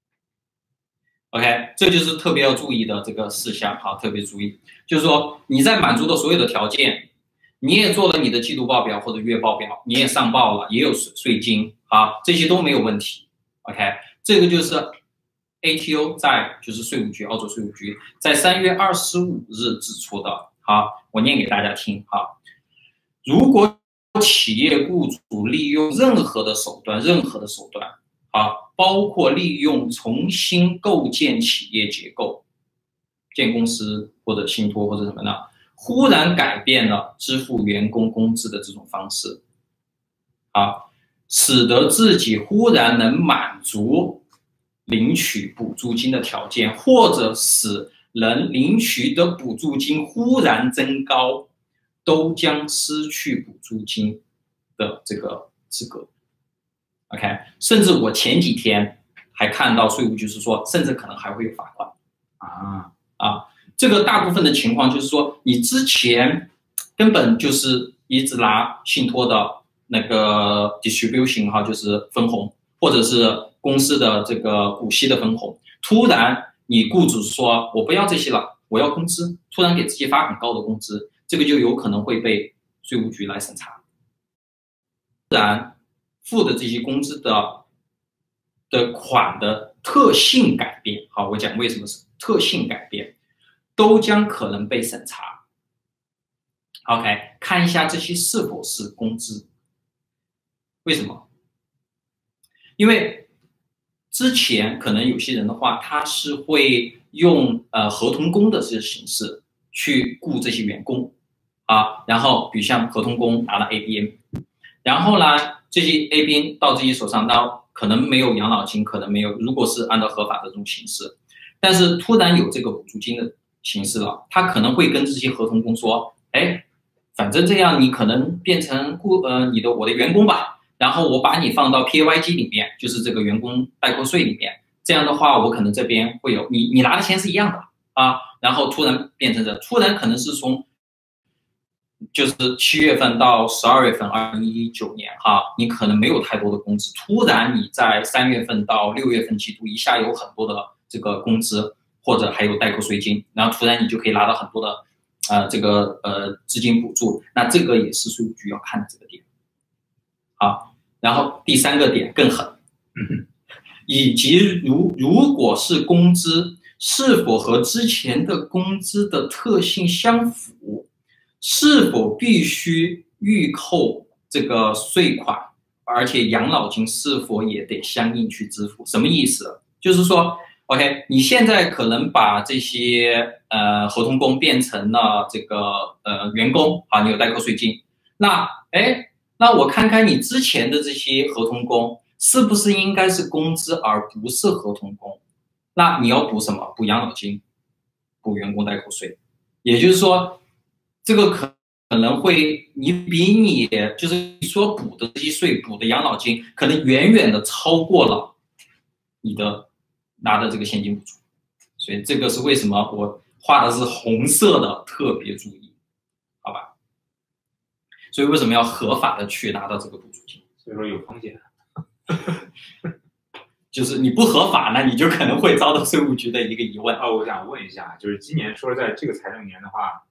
OK， 这就是特别要注意的这个事项，好，特别注意，就是说你在满足的所有的条件，你也做了你的季度报表或者月报表，你也上报了，也有税金，好，这些都没有问题。OK， 这个就是 ATO 就是税务局，澳洲税务局在3月25日指出的，好，我念给大家听，好，如果企业雇主利用任何的手段，好，包括利用重新构建企业结构，建公司或者信托或者什么的，忽然改变了支付员工工资的这种方式，好，使得自己忽然能满足领取补助金的条件，或者使人领取的补助金忽然增高，都将失去补助金的这个资格。OK， 甚至我前几天还看到税务局是说，甚至可能还会有罚款啊。 啊。这个大部分的情况就是说，你之前根本就是一直拿信托的那个 distribution 哈，就是分红，或者是公司的这个股息的分红，突然你雇主说我不要这些了，我要工资，突然给自己发很高的工资，这个就有可能会被税务局来审查。自然付的这些工资的款的特性改变，好，我讲为什么是特性改变，都将可能被审查。OK， 看一下这些是否是工资。为什么？因为之前可能有些人的话，他是会用合同工的这些形式去雇这些员工啊，然后比如像合同工拿了 ABN， 然后呢，这些 ABN 到自己手上，到可能没有养老金，可能没有，如果是按照合法的这种形式，但是突然有这个补助金的形式了，他可能会跟这些合同工说，哎，反正这样你可能变成我的员工吧，然后我把你放到 PAYG 里面，就是这个员工代扣税里面，这样的话我可能这边会有你拿的钱是一样的啊，然后突然变成突然可能是从就是7月份到12月份2019年哈，你可能没有太多的工资，突然你在3月份到6月份季度一下有很多的这个工资，或者还有代扣税金，然后突然你就可以拿到很多的资金补助，那这个也是税务局要看的这个点。好，然后第3个点更狠，以及如果是工资是否和之前的工资的特性相符，是否必须预扣这个税款，而且养老金是否也得相应去支付？什么意思？就是说 OK， 你现在可能把这些合同工变成了这个员工啊，你有代扣税金，那我看看你之前的这些合同工是不是应该是工资而不是合同工？那你要补什么？补养老金，补员工代扣税。也就是说，这个可能会比你就是说补的这些税、补的养老金，可能远远的超过了你的拿的这个现金补助。所以这个是为什么我画的是红色的，特别注意，好吧？所以为什么要合法的去拿到这个补助金？ 所以说有风险。 就是你不合法呢，你就可能会遭到税务局的一个疑问。 我想问一下，就是今年说实在这个财政年的话，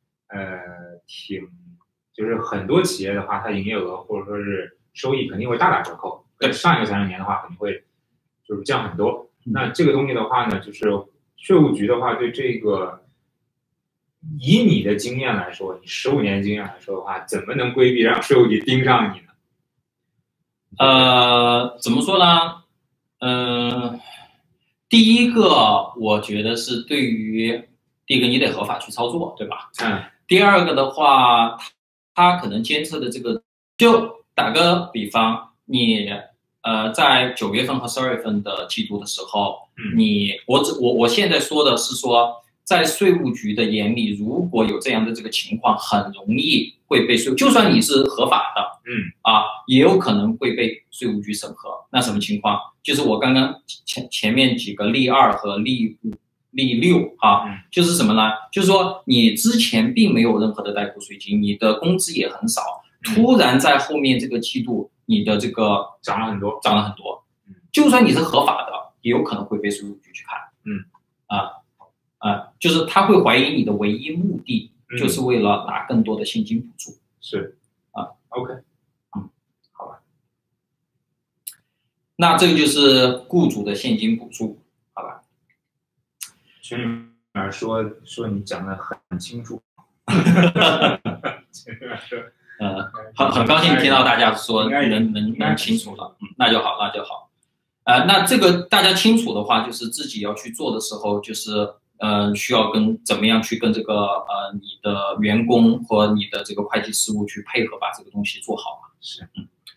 就是很多企业的话，它营业额或者说是收益肯定会大打折扣。跟上一个财政年的话，肯定会就是降很多。那这个东西的话呢，就是税务局的话，对这个以你的经验来说，你15年经验来说的话，怎么能规避让税务局盯上你呢？ 怎么说呢？第一个我觉得是第一个你得合法去操作，对吧？第二个的话，它可能监测的这个，就打个比方，你在9月份和12月份的季度的时候，我现在说的是说，在税务局的眼里，如果有这样的这个情况，很容易会被就算你是合法的，也有可能会被税务局审核。那什么情况？就是我刚刚前面几个例2和例6就是什么呢？就是说你之前并没有任何的代扣税金，你的工资也很少，突然在后面这个季度你的这个涨了很多， 就算你是合法的，也有可能会被税务局去看。就是他会怀疑你的唯一目的就是为了拿更多的现金补助。 是OK， 好吧。 那这个就是雇主的现金补助，好吧？ 群里面说你讲的很清楚。 很高兴听到大家说能清楚了，那就好。那这个大家清楚的话，就是自己要去做的时候，就是需要怎么样去跟这个你的员工和你的这个会计事务去配合，把这个东西做好嘛。 是，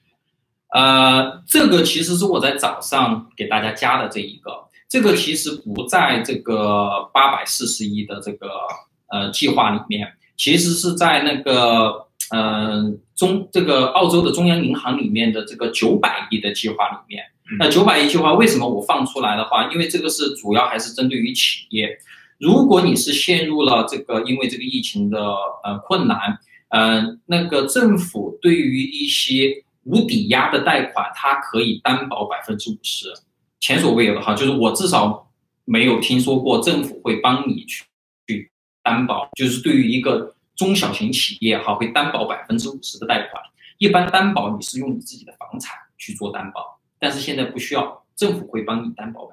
这个其实是我在早上给大家加的这个其实不在这个840亿的这个计划里面，其实是在那个这个澳洲的中央银行里面的这个900亿的计划里面。那900亿计划为什么我放出来的话，因为这个是主要还是针对于企业。 如果你是陷入了这个因为这个疫情的困难，那个政府对于一些无抵押的贷款，它可以担保50%，前所未有的哈，就是我至少没有听说过政府会帮你去担保，就是对于一个中小型企业哈，会担保50%的贷款。一般担保你是用你自己的房产去做担保，但是现在不需要，政府会帮你担保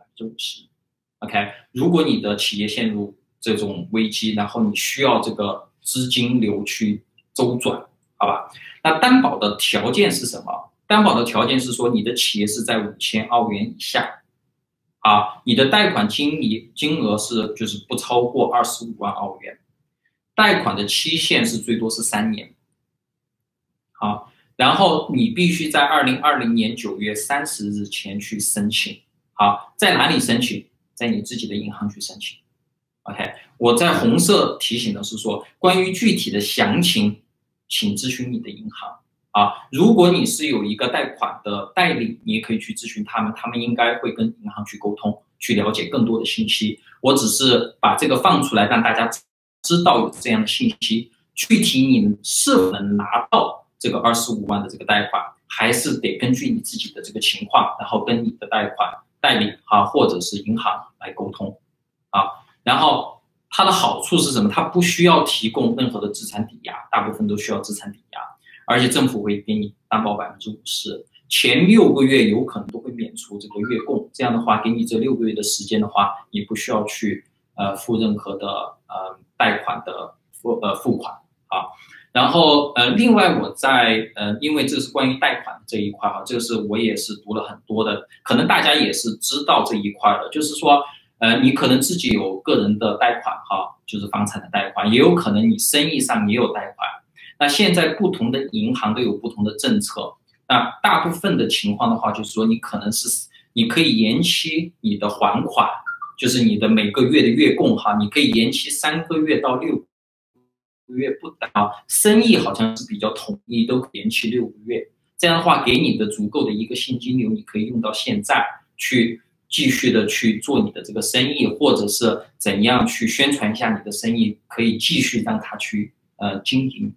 50%。OK， 如果你的企业陷入这种危机，然后你需要这个资金流去周转，好吧？那担保的条件是什么？担保的条件是说你的企业是在5000澳元以下，啊，你的贷款金额是就是不超过25万澳元，贷款的期限是最多是3年，好，然后你必须在2020年9月30日前去申请，好，在哪里申请？在你自己的银行去申请。OK， 我在红色提醒的是说，关于具体的详情，请咨询你的银行啊。如果你是有一个贷款的代理，你也可以去咨询他们，他们应该会跟银行去沟通，去了解更多的信息。我只是把这个放出来，让大家知道有这样的信息。具体你是否能拿到这个25万的这个贷款，还是得根据你自己的这个情况，然后跟你的贷款代理啊，或者是银行来沟通啊。然后它的好处是什么？它不需要提供任何的资产抵押，大部分都需要资产抵押，而且政府会给你担保50%，前6个月有可能都会免除这个月供。这样的话，给你这6个月的时间的话，你不需要去付任何的贷款的付款啊。然后另外我在因为这是关于贷款这一块哈，这个是我也是读了很多的，可能大家也是知道这一块的，就是说你可能自己有个人的贷款哈，就是房产的贷款，也有可能你生意上也有贷款。那现在不同的银行都有不同的政策，那大部分的情况的话，就是说你可能是你可以延期你的还款，就是你的每个月的月供哈，你可以延期3个月到6个月不等啊。生意好像是比较统一，都延期6个月，这样的话给你的足够的一个现金流，你可以用到现在去继续的去做你的这个生意，或者是怎样去宣传一下你的生意，可以继续让它去经营。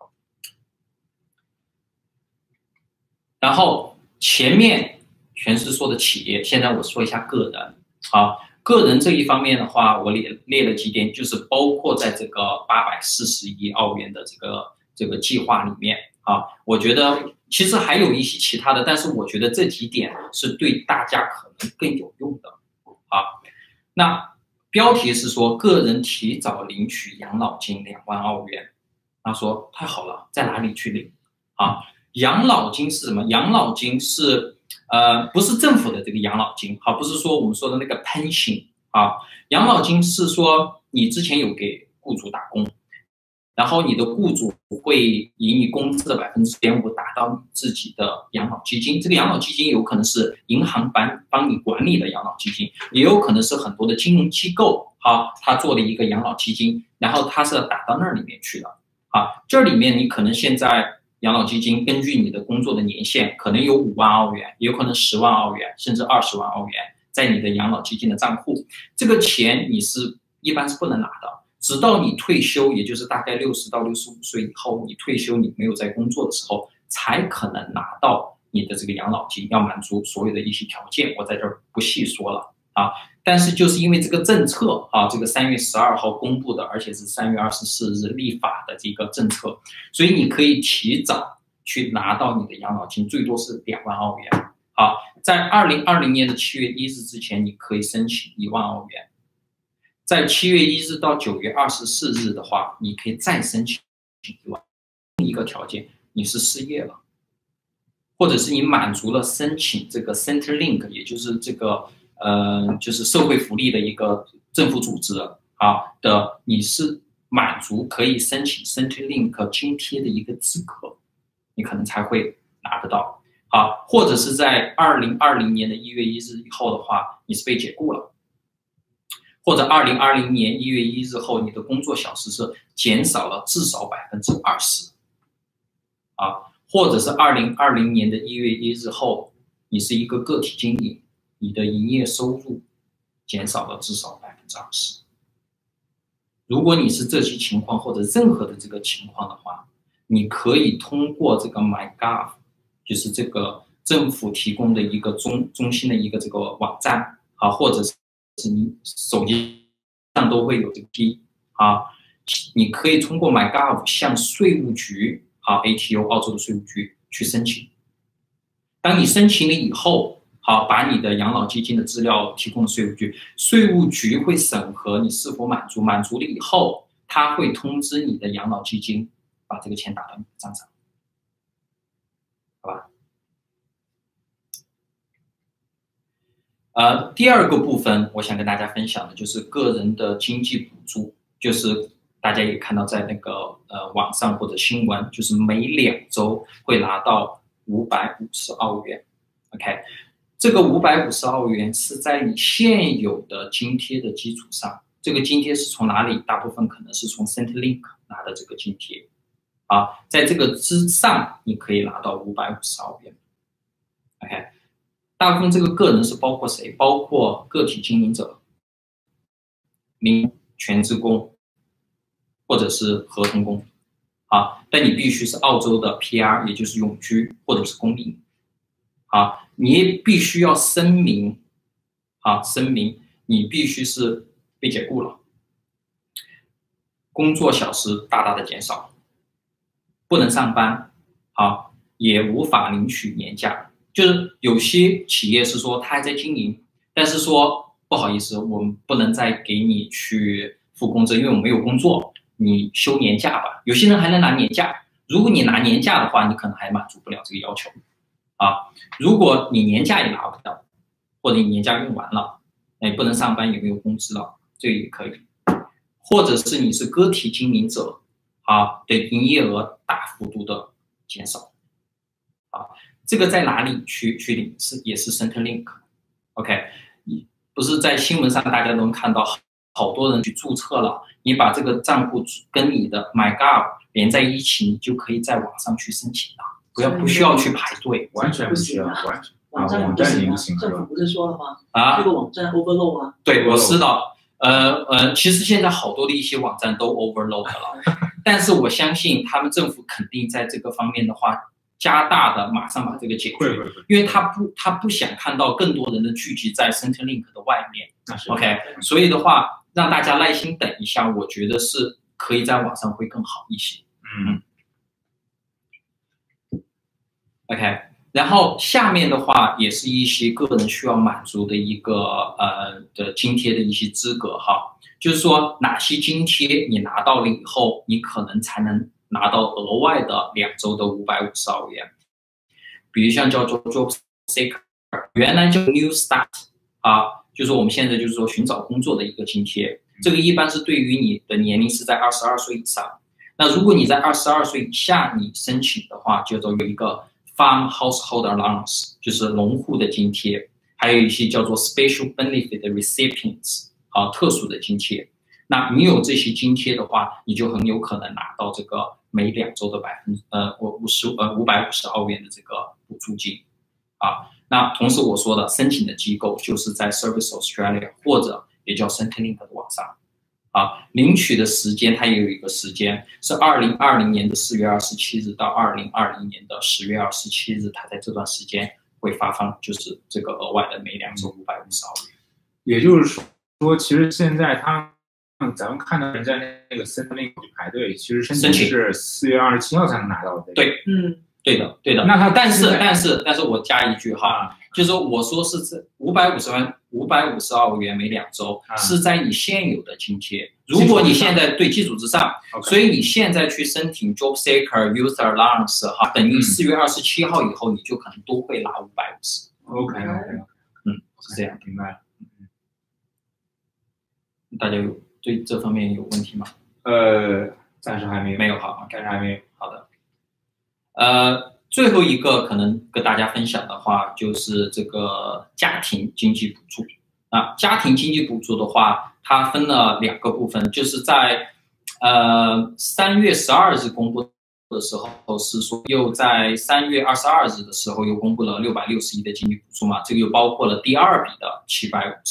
然后前面全是说的企业，现在我说一下个人。好，个人这一方面的话，我列了几点，就是包括在这个840亿澳元的这个计划里面啊。我觉得其实还有一些其他的，但是我觉得这几点是对大家可能更有用的啊。那标题是说个人提早领取养老金2万澳元，他说太好了，在哪里去领啊？养老金是什么？养老金是不是政府的这个养老金，好，不是说我们说的那个 pension 啊。养老金是说你之前有给雇主打工，然后你的雇主会以你工资的0.5%打到你自己的养老基金。这个养老基金有可能是银行帮你管理的养老基金，也有可能是很多的金融机构好，他做了一个养老基金，然后他是打到那里面去的啊。这里面你可能现在养老基金根据你的工作的年限，可能有5万澳元，也有可能10万澳元，甚至20万澳元在你的养老基金的账户。这个钱你是一般是不能拿的，直到你退休，也就是大概60到65岁以后，你退休你没有在工作的时候，才可能拿到你的这个养老金，要满足所有的一些条件，我在这儿不细说了啊。但是就是因为这个政策啊，这个3月12号公布的，而且是3月24日立法的这个政策，所以你可以提早去拿到你的养老金，最多是2万澳元。好，在2020年的7月1日之前，你可以申请1万澳元。在7月1日到9月24日的话，你可以再申请1万。一个条件，你是失业了，或者是你满足了申请这个 Centrelink， 也就是这个就是社会福利的一个政府组织啊的，你是满足可以申请 Centrelink 津贴的一个资格，你可能才会拿得到。好，或者是在2020年的1月1日以后的话，你是被解雇了，或者2020年1月1日后，你的工作小时是减少了至少20%，啊，或者是2020年的1月1日后，你是一个个体经营，你的营业收入减少了至少20%。 如果你是这些情况或者任何的这个情况的话，你可以通过这个 MyGov， 就是这个政府提供的一个中心的一个这个网站啊，或者是你手机上都会有这个啊，你可以通过 MyGov 向税务局啊 ATO 澳洲的税务局去申请。当你申请了以后，好，把你的养老基金的资料提供了税务局，税务局会审核你是否满足，满足了以后，他会通知你的养老基金把这个钱打到你的账上，好吧？第二个部分，我想跟大家分享的就是个人的经济补助，就是大家也看到在那个网上或者新闻，就是每2周会拿到550澳元 ，OK。这个550澳元是在你现有的津贴的基础上，这个津贴是从哪里？大部分可能是从 Centrelink 拿的这个津贴，啊，在这个之上你可以拿到550澳元 ，OK。大部分这个个人是包括谁？包括个体经营者、全职工或者是合同工，啊，但你必须是澳洲的 PR， 也就是永居或者是公民。啊，你也必须要声明，你必须是被解雇了，工作小时大大的减少，不能上班，好，也无法领取年假。就是有些企业是说他还在经营，但是说不好意思，我们不能再给你去付工资，因为我们没有工作，你休年假吧。有些人还能拿年假，如果你拿年假的话，你可能还满足不了这个要求。啊，如果你年假也拿不到，或者你年假用完了，也不能上班，也没有工资了，这个也可以。或者是你是个体经营者，啊，的营业额大幅度的减少，啊，这个在哪里去领也是 Centrelink，OK， 不是在新闻上大家都能看到，好多人去注册了，你把这个账户跟你的 MyGov 连在一起，你就可以在网上去申请了。不需要去排队， 完全不需要，完全网站已经不行了。政府不是说了吗？啊，这个网站 overload 吗？ 对，我知道。其实现在好多的一些网站都 overload 了，但是我相信他们政府肯定在这个方面的话，加大的马上把这个解决，因为他不想看到更多人的聚集在 Centrelink 的外面。OK， 所以的话，让大家耐心等一下，我觉得是可以在网上会更好一些。OK， 然后下面的话也是一些个人需要满足的一个的津贴的一些资格哈，就是说哪些津贴你拿到了以后，你可能才能拿到额外的2周的550澳元，比如像叫做 Job Seeker， 原来叫 New Start 啊，就是我们现在就是说寻找工作的一个津贴，这个一般是对于你的年龄是在22岁以上，那如果你在22岁以下你申请的话，就有一个Farm Household Allowance， 就是农户的津贴，还有一些叫做 Special Benefit Recipients， 特殊的津贴。那你有这些津贴的话，你就很有可能拿到这个每2周的550澳元的这个补助金啊。那同时我说的申请的机构就是在 Service Australia 或者也叫 Centrelink 的网上。领取的时间它也有一个时间，是2020年的4月27日到2020年的10月27日，它在这段时间会发放，就是这个额外的每2周550澳元。 也就是说，其实现在咱们看到人在那个 Centrelink 去排队，其实申请是4月27号才能拿到的。 对，对的。那他但是我加一句哈，就是我说是这550澳元每2周是在你现有的津贴。如果你现在对基础之上，所以你现在去申请 Job Seeker Youth Allowance 哈，等于4月27号以后，你就可能都会拿550。 OK， 是这样， 明白了。 大家有对这方面有问题吗？ 暂时还没有。 没有，好， 暂时还没有。 好的。最后一个可能跟大家分享的话，就是这个家庭经济补助。家庭经济补助的话，它分了2个部分，就是在3月12日公布的时候是说，又在3月22日的时候又公布了660亿的经济补助嘛，这个又包括了第2笔的750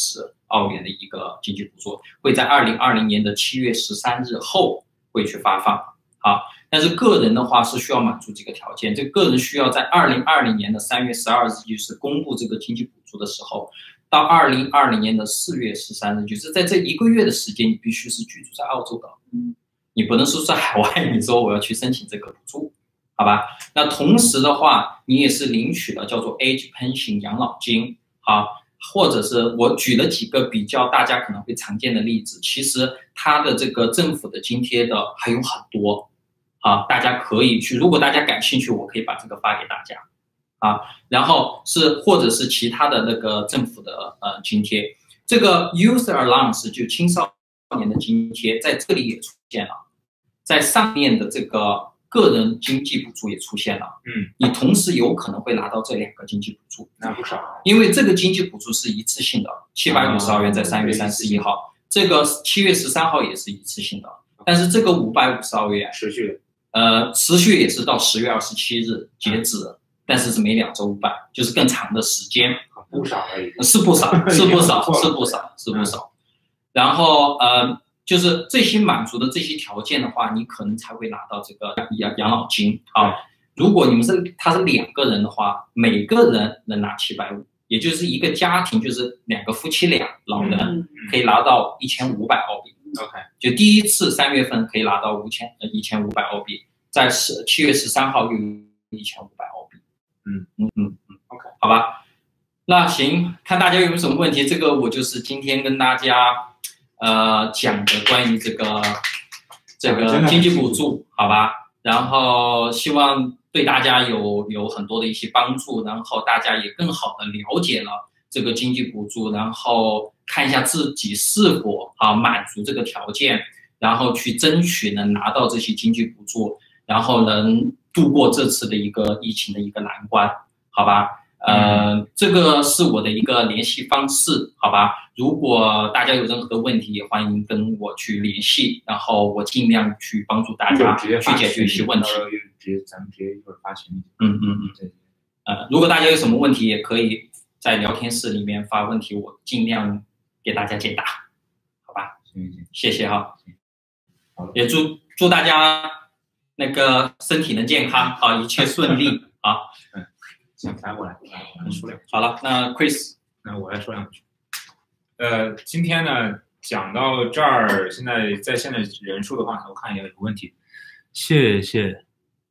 澳元的一个经济补助，会在2020年的7月13日后会去发放。好，但是个人的话是需要满足几个条件，这个个人需要在2020年的3月12日，就是公布这个经济补助的时候，到2020年的4月13日，就是在这1个月的时间，你必须是居住在澳洲的，你不能说在海外，你说我要去申请这个补助，好吧？那同时的话，你也是领取了叫做 Age Pension 养老金，好，或者是我举了几个比较大家可能会常见的例子，其实它的这个政府的津贴的还有很多，啊，大家可以去，如果大家感兴趣，我可以把这个发给大家，啊，然后或者是其他的那个政府的津贴，这个 Youth Allowance 就青少年的津贴在这里也出现了，在上面的这个个人经济补助也出现了，你同时有可能会拿到这2个经济补助， 那不少， 因为这个经济补助是一次性的，750澳元在3月31号，这个7月13号也是一次性的，但是这个550澳元持续的。 持续也是到10月27日截止，但是是每2周500，就是更长的时间， 不少而已， 是不少，是不少，是不少，是不少。然后就是这些满足的这些条件的话，你可能才会拿到这个养老金啊。如果他是2个人的话，每个人能拿750，也就是一个家庭就是2个夫妻俩老人可以拿到1500澳币。 OK， 就第一次3月份可以拿到1500澳币，在7月13号又1500澳币。OK， 好吧。那行，看大家有没有什么问题，这个我就是今天跟大家讲的关于这个经济补助，好吧。然后希望对大家有很多的一些帮助，然后大家也更好的了解了这个经济补助，然后看一下自己是否满足这个条件，然后去争取能拿到这些经济补助，然后能度过这次的一个疫情的一个难关，好吧？这个是我的一个联系方式，好吧？如果大家有任何的问题，也欢迎跟我去联系，然后我尽量去帮助大家去解决一些问题。 咱们直接一会儿发群里。 对。如果大家有什么问题，也可以在聊天室里面发问题，我尽量给大家解答，好吧？ 行， 谢谢哈。也祝大家那个身体能健康啊，一切顺利啊。 行，来我来说两句。 好了，那 Chris， 那我来说两句。今天呢讲到这儿，现在在线的人数的话，我看一下有问题。谢谢。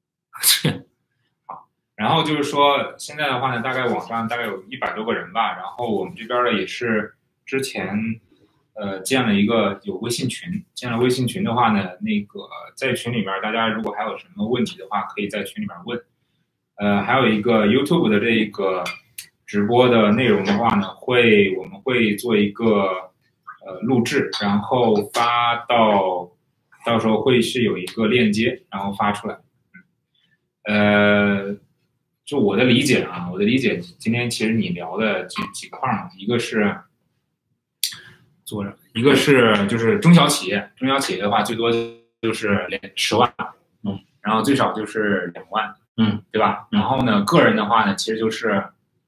好，然后就是说现在的话呢，大概网上大概有100多个人吧，然后我们这边呢也是之前建了一个有微信群，建了微信群的话呢，那个在群里边大家如果还有什么问题的话，可以在群里边问。还有一个 YouTube 的这个直播的内容的话呢，我们会做一个录制，然后发到时候会是有一个链接，然后发出来。就我的理解啊，今天其实你聊的几块嘛，一个是就是中小企业的话，最多就是10万，然后最少就是2万。对吧？然后呢，个人的话呢，其实就是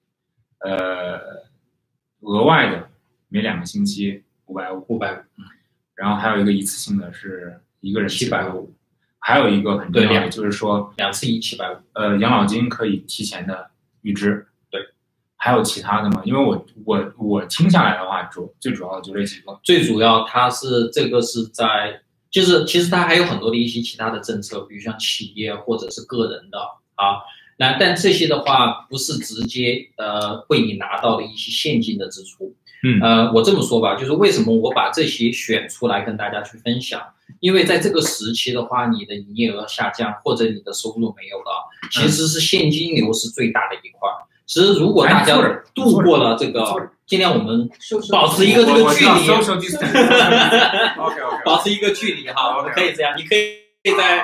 额外的每2个星期550，然后还有一个一次性的是一个人750，还有一个很重要的就是说 2次750， 养老金可以提前的预支。 对， 还有其他的吗？因为我听下来的话，最主要的就这几个。 最主要它是这个是在。就是其实它还有很多的一些其他的政策，比如像企业或者是个人的啊，但这些的话不是直接为你拿到的一些现金的支出。我这么说吧，就是为什么我把这些选出来跟大家去分享，因为在这个时期的话，你的营业额下降或者你的收入没有了，其实是现金流是最大的一块。其实如果大家度过了这个，尽量我们保持一个这个距离，保持一个距离哈，我们可以这样，你可以在，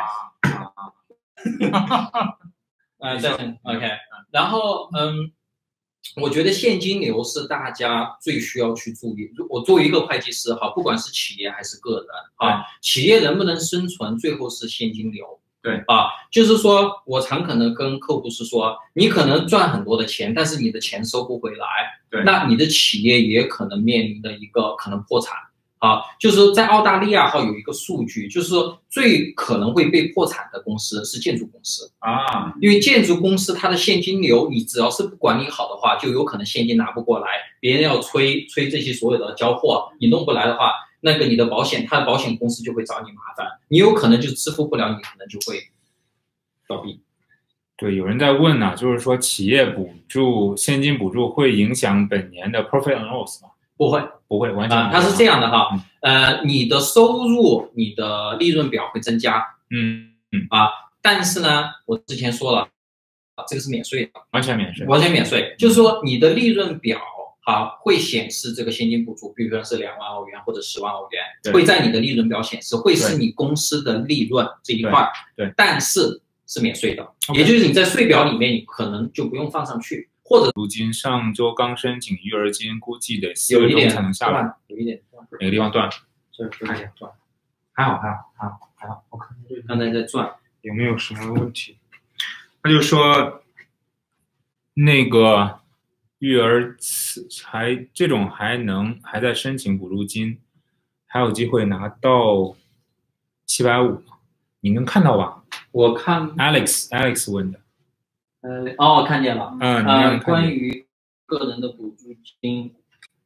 这样 OK， 然后我觉得现金流是大家最需要去注意。我作为一个会计师哈，不管是企业还是个人啊，企业能不能生存，最后是现金流。 对就是说我常可能跟客户是说，你可能赚很多的钱，但是你的钱收不回来， 对， 那你的企业也可能面临的一个可能破产。就是在澳大利亚有一个数据，就是说最可能会被破产的公司是建筑公司啊， 因为建筑公司它的现金流，你只要是不管理好的话，就有可能现金拿不过来，别人要催这些所有的交货，你弄不来的话，那个你的保险，它的保险公司就会找你麻烦，你有可能就支付不了，你可能就会倒闭。 对，有人在问呢，就是说企业补助、现金补助会影响本年的 profit and loss 吗？ 不会， 完全不会。 它是这样的你的收入、你的利润表会增加，但是呢，我之前说了，这个是免税的， 完全免税， 完全免税，就是说你的利润表会显示这个现金补助，比如说是2万澳元或者10万澳元，会在你的利润表显示，会是你公司的利润这一块， 对， 但是是免税的，也就是你在税表里面你可能就不用放上去。或者如今上周刚申请育儿金，估计得4月中才能下来。 有一点断， 哪个地方断了？ 这看一下断， 还好，我看刚才在转， 有没有什么问题？他就说，那个育儿这种还在申请补助金，还有机会拿到750，你能看到吧？ 我看 Alex 问的。 看见了。关于个人的补助金，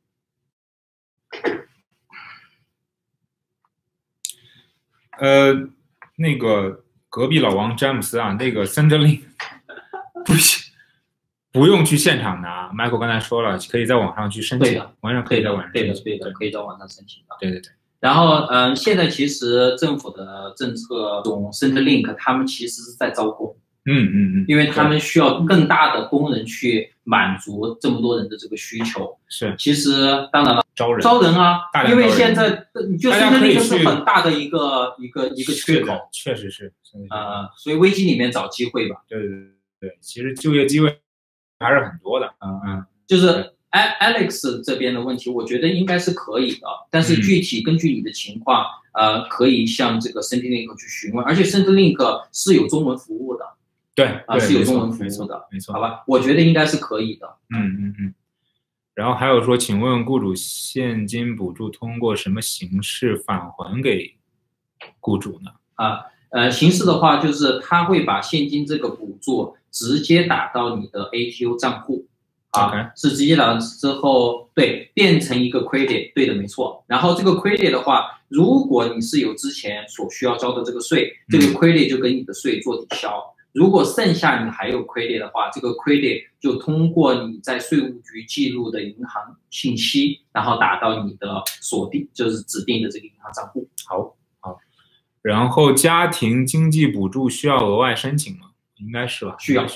那个隔壁老王詹姆斯啊，那个 Centrelink 不行，不用去现场拿。Michael 刚才说了，可以在网上去申请，完全可以在网上申请， 对的，可以在网上申请的。 对。 然后现在其实政府的政策中 Centrelink 他们其实是在招工。因为他们需要更大的工人去满足这么多人的这个需求。 是， 其实当然了，招人啊，因为现在就是那个是很大的一个缺口， 确实是。 所以危机里面找机会吧。 对，其实就业机会还是很多的。 就是 Alex 这边的问题，我觉得应该是可以的，但是具体根据你的情况，可以向这个 Centrelink 去询问，而且 Centrelink 是有中文服务的。 对是有中文服务的， 没错， 好吧，我觉得应该是可以的。 然后还有说，请问雇主现金补助通过什么形式返还给雇主呢？ 形式的话，就是他会把现金这个补助直接打到你的 ATO 账户，是直接打之后，对，变成一个 credit， 对的，没错。然后这个 credit 的话，如果你是有之前所需要交的这个税，这个 credit 就跟你的税做抵消。如果剩下你还有 credit 的话，这个 credit 就通过你在税务局记录的银行信息，然后打到你的就是指定的这个银行账户。 好。然后家庭经济补助需要额外申请吗？应该是吧？需要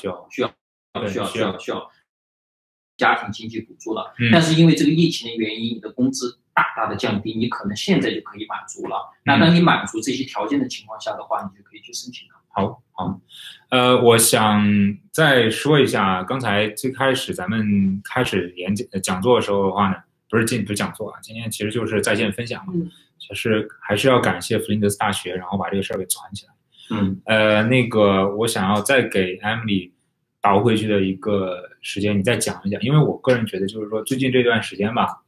家庭经济补助了。但是因为这个疫情的原因，你的工资大大的降低，你可能现在就可以满足了。那当你满足这些条件的情况下的话，你就可以去申请了。 好，我想再说一下，刚才最开始咱们开始讲座的时候的话呢，不是讲座啊，今天其实就是在线分享嘛，就是还是要感谢弗林德斯大学，然后把这个事儿给传起来。那个我想要再给 Emily 倒回去的一个时间，你再讲一讲，因为我个人觉得就是说最近这段时间吧，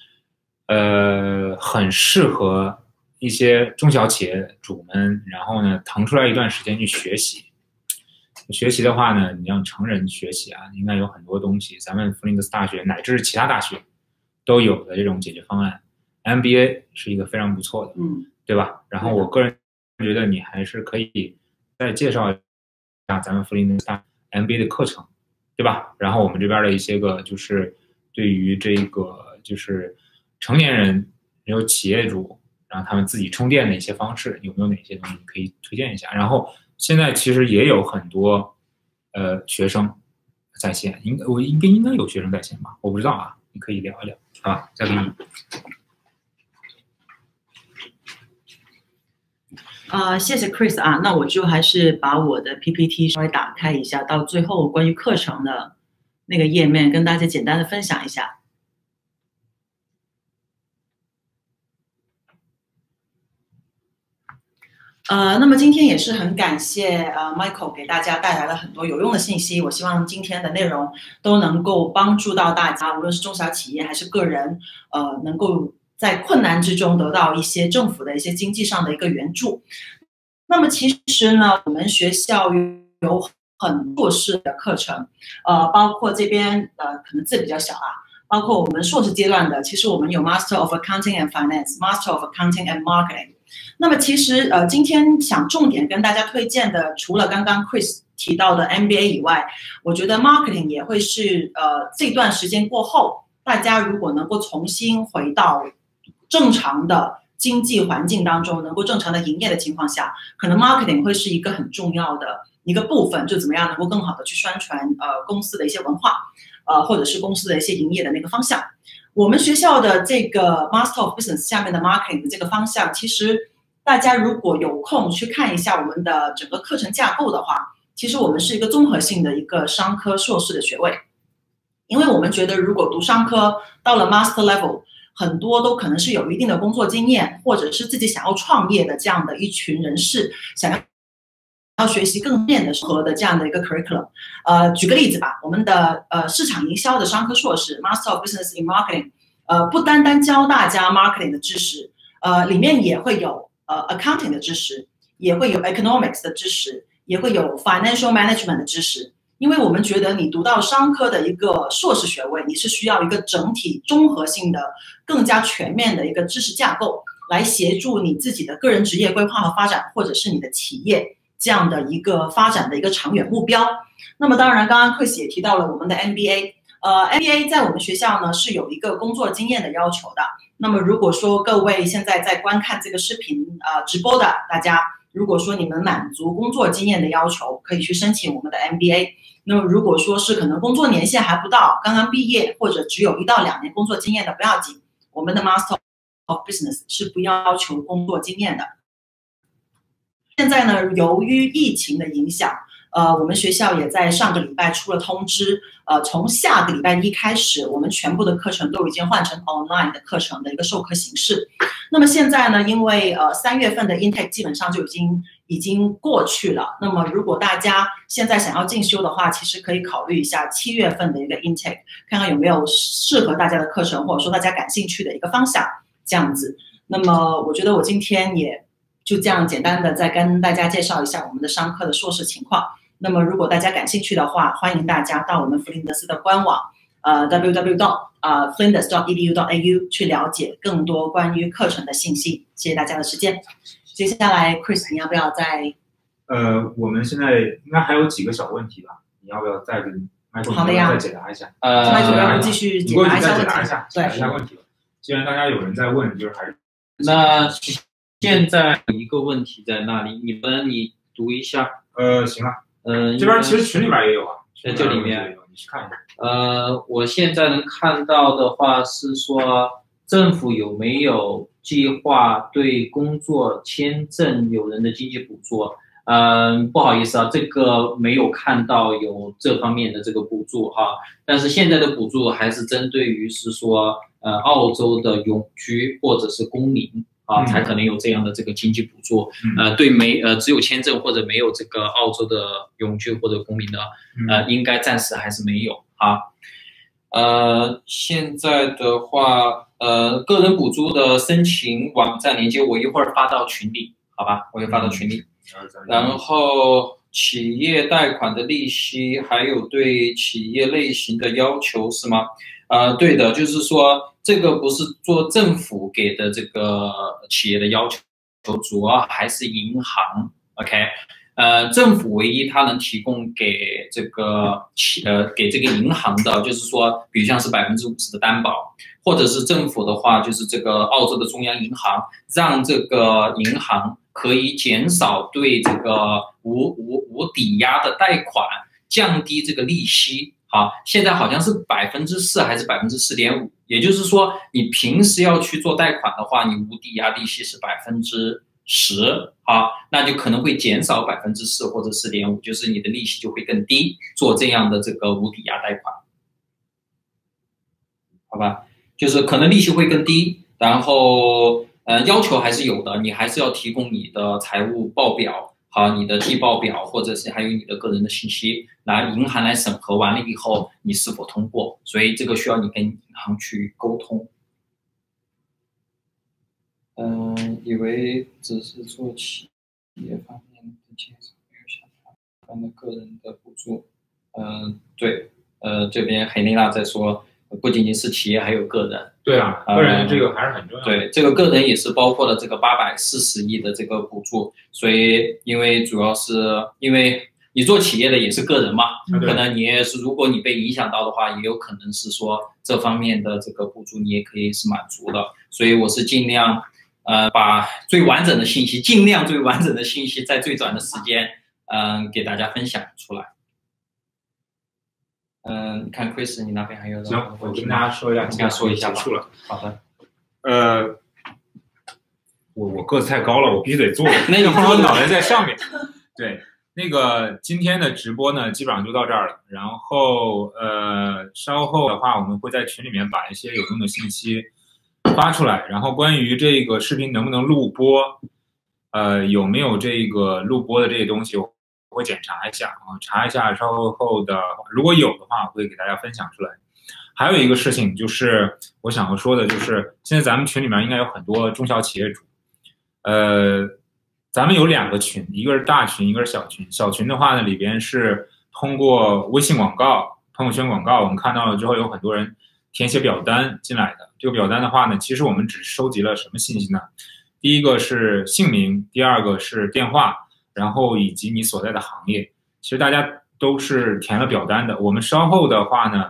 很适合一些中小企业主们，然后呢腾出来一段时间去学习。学习的话呢，你让成人学习啊，应该有很多东西，咱们弗林德斯大学乃至其他大学都有的这种解决方案。MBA 是一个非常不错的，对吧？然后我个人觉得你还是可以再介绍一下咱们弗林德斯大 MBA 的课程，对吧？然后我们这边的一些个就是对于这个就是成年人有企业主，然后他们自己充电的一些方式，有没有哪些东西可以推荐一下？然后现在其实也有很多学生在线，应该有学生在线吧？我不知道啊，你可以聊一聊，好吧？再给你。 谢谢 Chris 啊，那我就还是把我的 PPT 稍微打开一下，到最后关于课程的那个页面跟大家简单的分享一下。 那么今天也是很感谢Michael 给大家带来了很多有用的信息。我希望今天的内容都能够帮助到大家，无论是中小企业还是个人，能够在困难之中得到一些政府的一些经济上的一个援助。那么其实呢，我们学校有很多硕士的课程，包括这边可能字比较小啊。包括我们硕士阶段的，其实我们有 Master of Accounting and Finance、Master of Accounting and Marketing。那么其实今天想重点跟大家推荐的，除了刚刚 Chris 提到的 MBA 以外，我觉得 Marketing 也会是这段时间过后，大家如果能够重新回到正常的经济环境当中，能够正常的营业的情况下，可能 Marketing 会是一个很重要的一个部分，就怎么样能够更好的去宣传公司的一些文化。或者是公司的一些营业的那个方向，我们学校的这个 Master of Business 下面的 Marketing 的这个方向，其实大家如果有空去看一下我们的整个课程架构的话，其实我们是一个综合性的一个商科硕士的学位，因为我们觉得如果读商科到了 Master Level， 很多都可能是有一定的工作经验，或者是自己想要创业的这样的一群人士，想要学习更适合的这样的一个 curriculum， 举个例子吧，我们的市场营销的商科硕士 Master of Business in Marketing， 不单单教大家 marketing 的知识，里面也会有accounting 的知识，也会有 economics 的知识，也会有 financial management 的知识。因为我们觉得你读到商科的一个硕士学位，你是需要一个整体综合性的、更加全面的一个知识架构，来协助你自己的个人职业规划和发展，或者是你的企业这样的一个发展的一个长远目标。那么当然刚刚 Chris 也提到了我们的 MBA，MBA 在我们学校呢是有一个工作经验的要求的。那么如果说各位现在在观看这个视频直播的大家，如果说你们满足工作经验的要求，可以去申请我们的 MBA。那么如果说是可能工作年限还不到，刚刚毕业或者只有1到2年工作经验的不要紧，我们的 Master of Business 是不要求工作经验的。现在呢，由于疫情的影响，我们学校也在上个礼拜出了通知，从下个礼拜1开始，我们全部的课程都已经换成 online 的课程的一个授课形式。那么现在呢，因为3月份的 intake 基本上就已经过去了。那么如果大家现在想要进修的话，其实可以考虑一下7月份的一个 intake， 看看有没有适合大家的课程，或者说大家感兴趣的一个方向，这样子。那么我觉得我今天也就这样简单的再跟大家介绍一下我们的商科的硕士情况。那么如果大家感兴趣的话，欢迎大家到我们弗林德斯的官网www.flinders.edu.au 去了解更多关于课程的信息。谢谢大家的时间。接下来 Chris 你要不要再我们现在应该还有几个小问题吧，你要不要再跟好的呀再解答一下？ 麦主任继续解答一下问题。 解答一下问题。既然大家有人在问，就是还是那现在有一个问题在那里，你读一下。 行了。这边其实群里边也有啊， 在这里面你去看一下。 我现在能看到的话是说，政府有没有计划对工作签证有人的经济补助？不好意思啊，这个没有看到有这方面的这个补助哈。但是现在的补助还是针对于是说，澳洲的永居或者是公民。才可能有这样的这个经济补助。对只有签证或者没有这个澳洲的永居或者公民的，应该暂时还是没有啊。现在的话，个人补助的申请网站链接我一会儿发到群里，好吧？我会发到群里。然后企业贷款的利息，还有对企业类型的要求是吗？对的，就是说这个不是做政府给的这个企业的要求，主要还是银行。OK， 政府唯一它能提供给这个银行的，就是说，比如像是50%的担保，或者是政府的话，就是这个澳洲的中央银行，让这个银行可以减少对这个无抵押的贷款，降低这个利息。现在好像是4%还是4.5%，也就是说，你平时要去做贷款的话，你无抵押利息是10%，那就可能会减少4%或者4.5%，就是你的利息就会更低，做这样的这个无抵押贷款，好吧？就是可能利息会更低，然后要求还是有的，你还是要提供你的财务报表。好，你的季报表，或者是还有你的个人的信息，来银行来审核完了以后，你是否通过？所以这个需要你跟银行去沟通。以为只是做企业方面的介绍，没有想到他们个人的补助。对，这边海内娜在说，不仅仅是企业，还有个人。 对啊，个人这个还是很重要的。 对，这个个人也是包括了这个840亿的这个补助，所以因为主要是因为你做企业的也是个人嘛，可能你也是，如果你被影响到的话，也有可能是说这方面的这个补助你也可以是满足的，所以我是尽量把最完整的信息，尽量最完整的信息在最短的时间给大家分享出来。你看 Chris 你那边还有行，我跟大家说一下， 跟大家说一下吧。好的。 我个子太高了，我必须得坐，那个我脑袋在上面。对，那个今天的直播呢，基本上就到这儿了。然后稍后的话，我们会在群里面把一些有用的信息发出来。然后关于这个视频能不能录播，有没有这个录播的这些东西，我会检查一下啊，查一下，稍后的如果有的话，我会给大家分享出来。还有一个事情就是我想要说的，就是现在咱们群里面应该有很多中小企业主，咱们有2个群，一个是大群，一个是小群。小群的话呢，里边是通过微信广告、朋友圈广告，我们看到了之后有很多人填写表单进来的。这个表单的话呢，其实我们只收集了什么信息呢？第一个是姓名，第二个是电话，然后以及你所在的行业。其实大家都是填了表单的。我们稍后的话呢，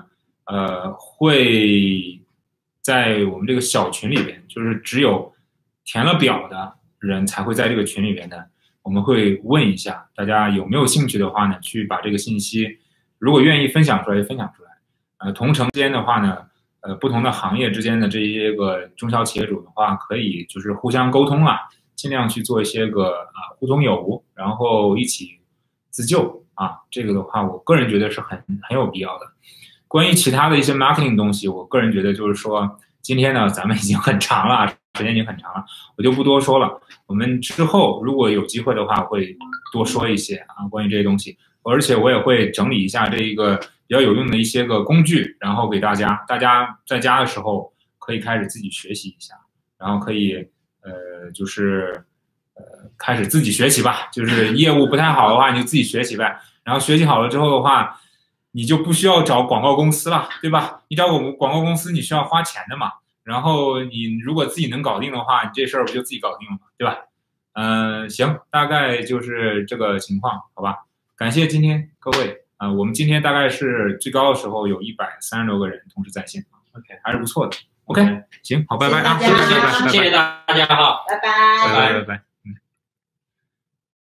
会在我们这个小群里边，就是只有填了表的人才会在这个群里边的。我们会问一下大家有没有兴趣的话呢，去把这个信息，如果愿意分享出来就分享出来。同城间的话呢，不同的行业之间的这些个中小企业主的话，可以就是互相沟通啊，尽量去做一些个互通有无，然后一起自救啊。这个的话，我个人觉得是很有必要的。关于其他的一些 marketing 东西，我个人觉得就是说，今天呢咱们已经很长了，时间已经很长了，我就不多说了。我们之后如果有机会的话，会多说一些啊，关于这些东西。而且我也会整理一下这一个比较有用的一些个工具，然后给大家在家的时候可以开始自己学习一下，然后可以开始自己学习吧。就是业务不太好的话，你就自己学习呗。然后学习好了之后的话，你就不需要找广告公司了，对吧？你找广告公司你需要花钱的嘛。然后你如果自己能搞定的话，你这事儿不就自己搞定了嘛，对吧？行，大概就是这个情况，好吧？感谢今天各位我们今天大概是最高的时候有130多个人同时在线 ，OK， 还是不错的。OK， 行，好，拜拜啊， 谢谢大家，好， 拜拜， 拜拜。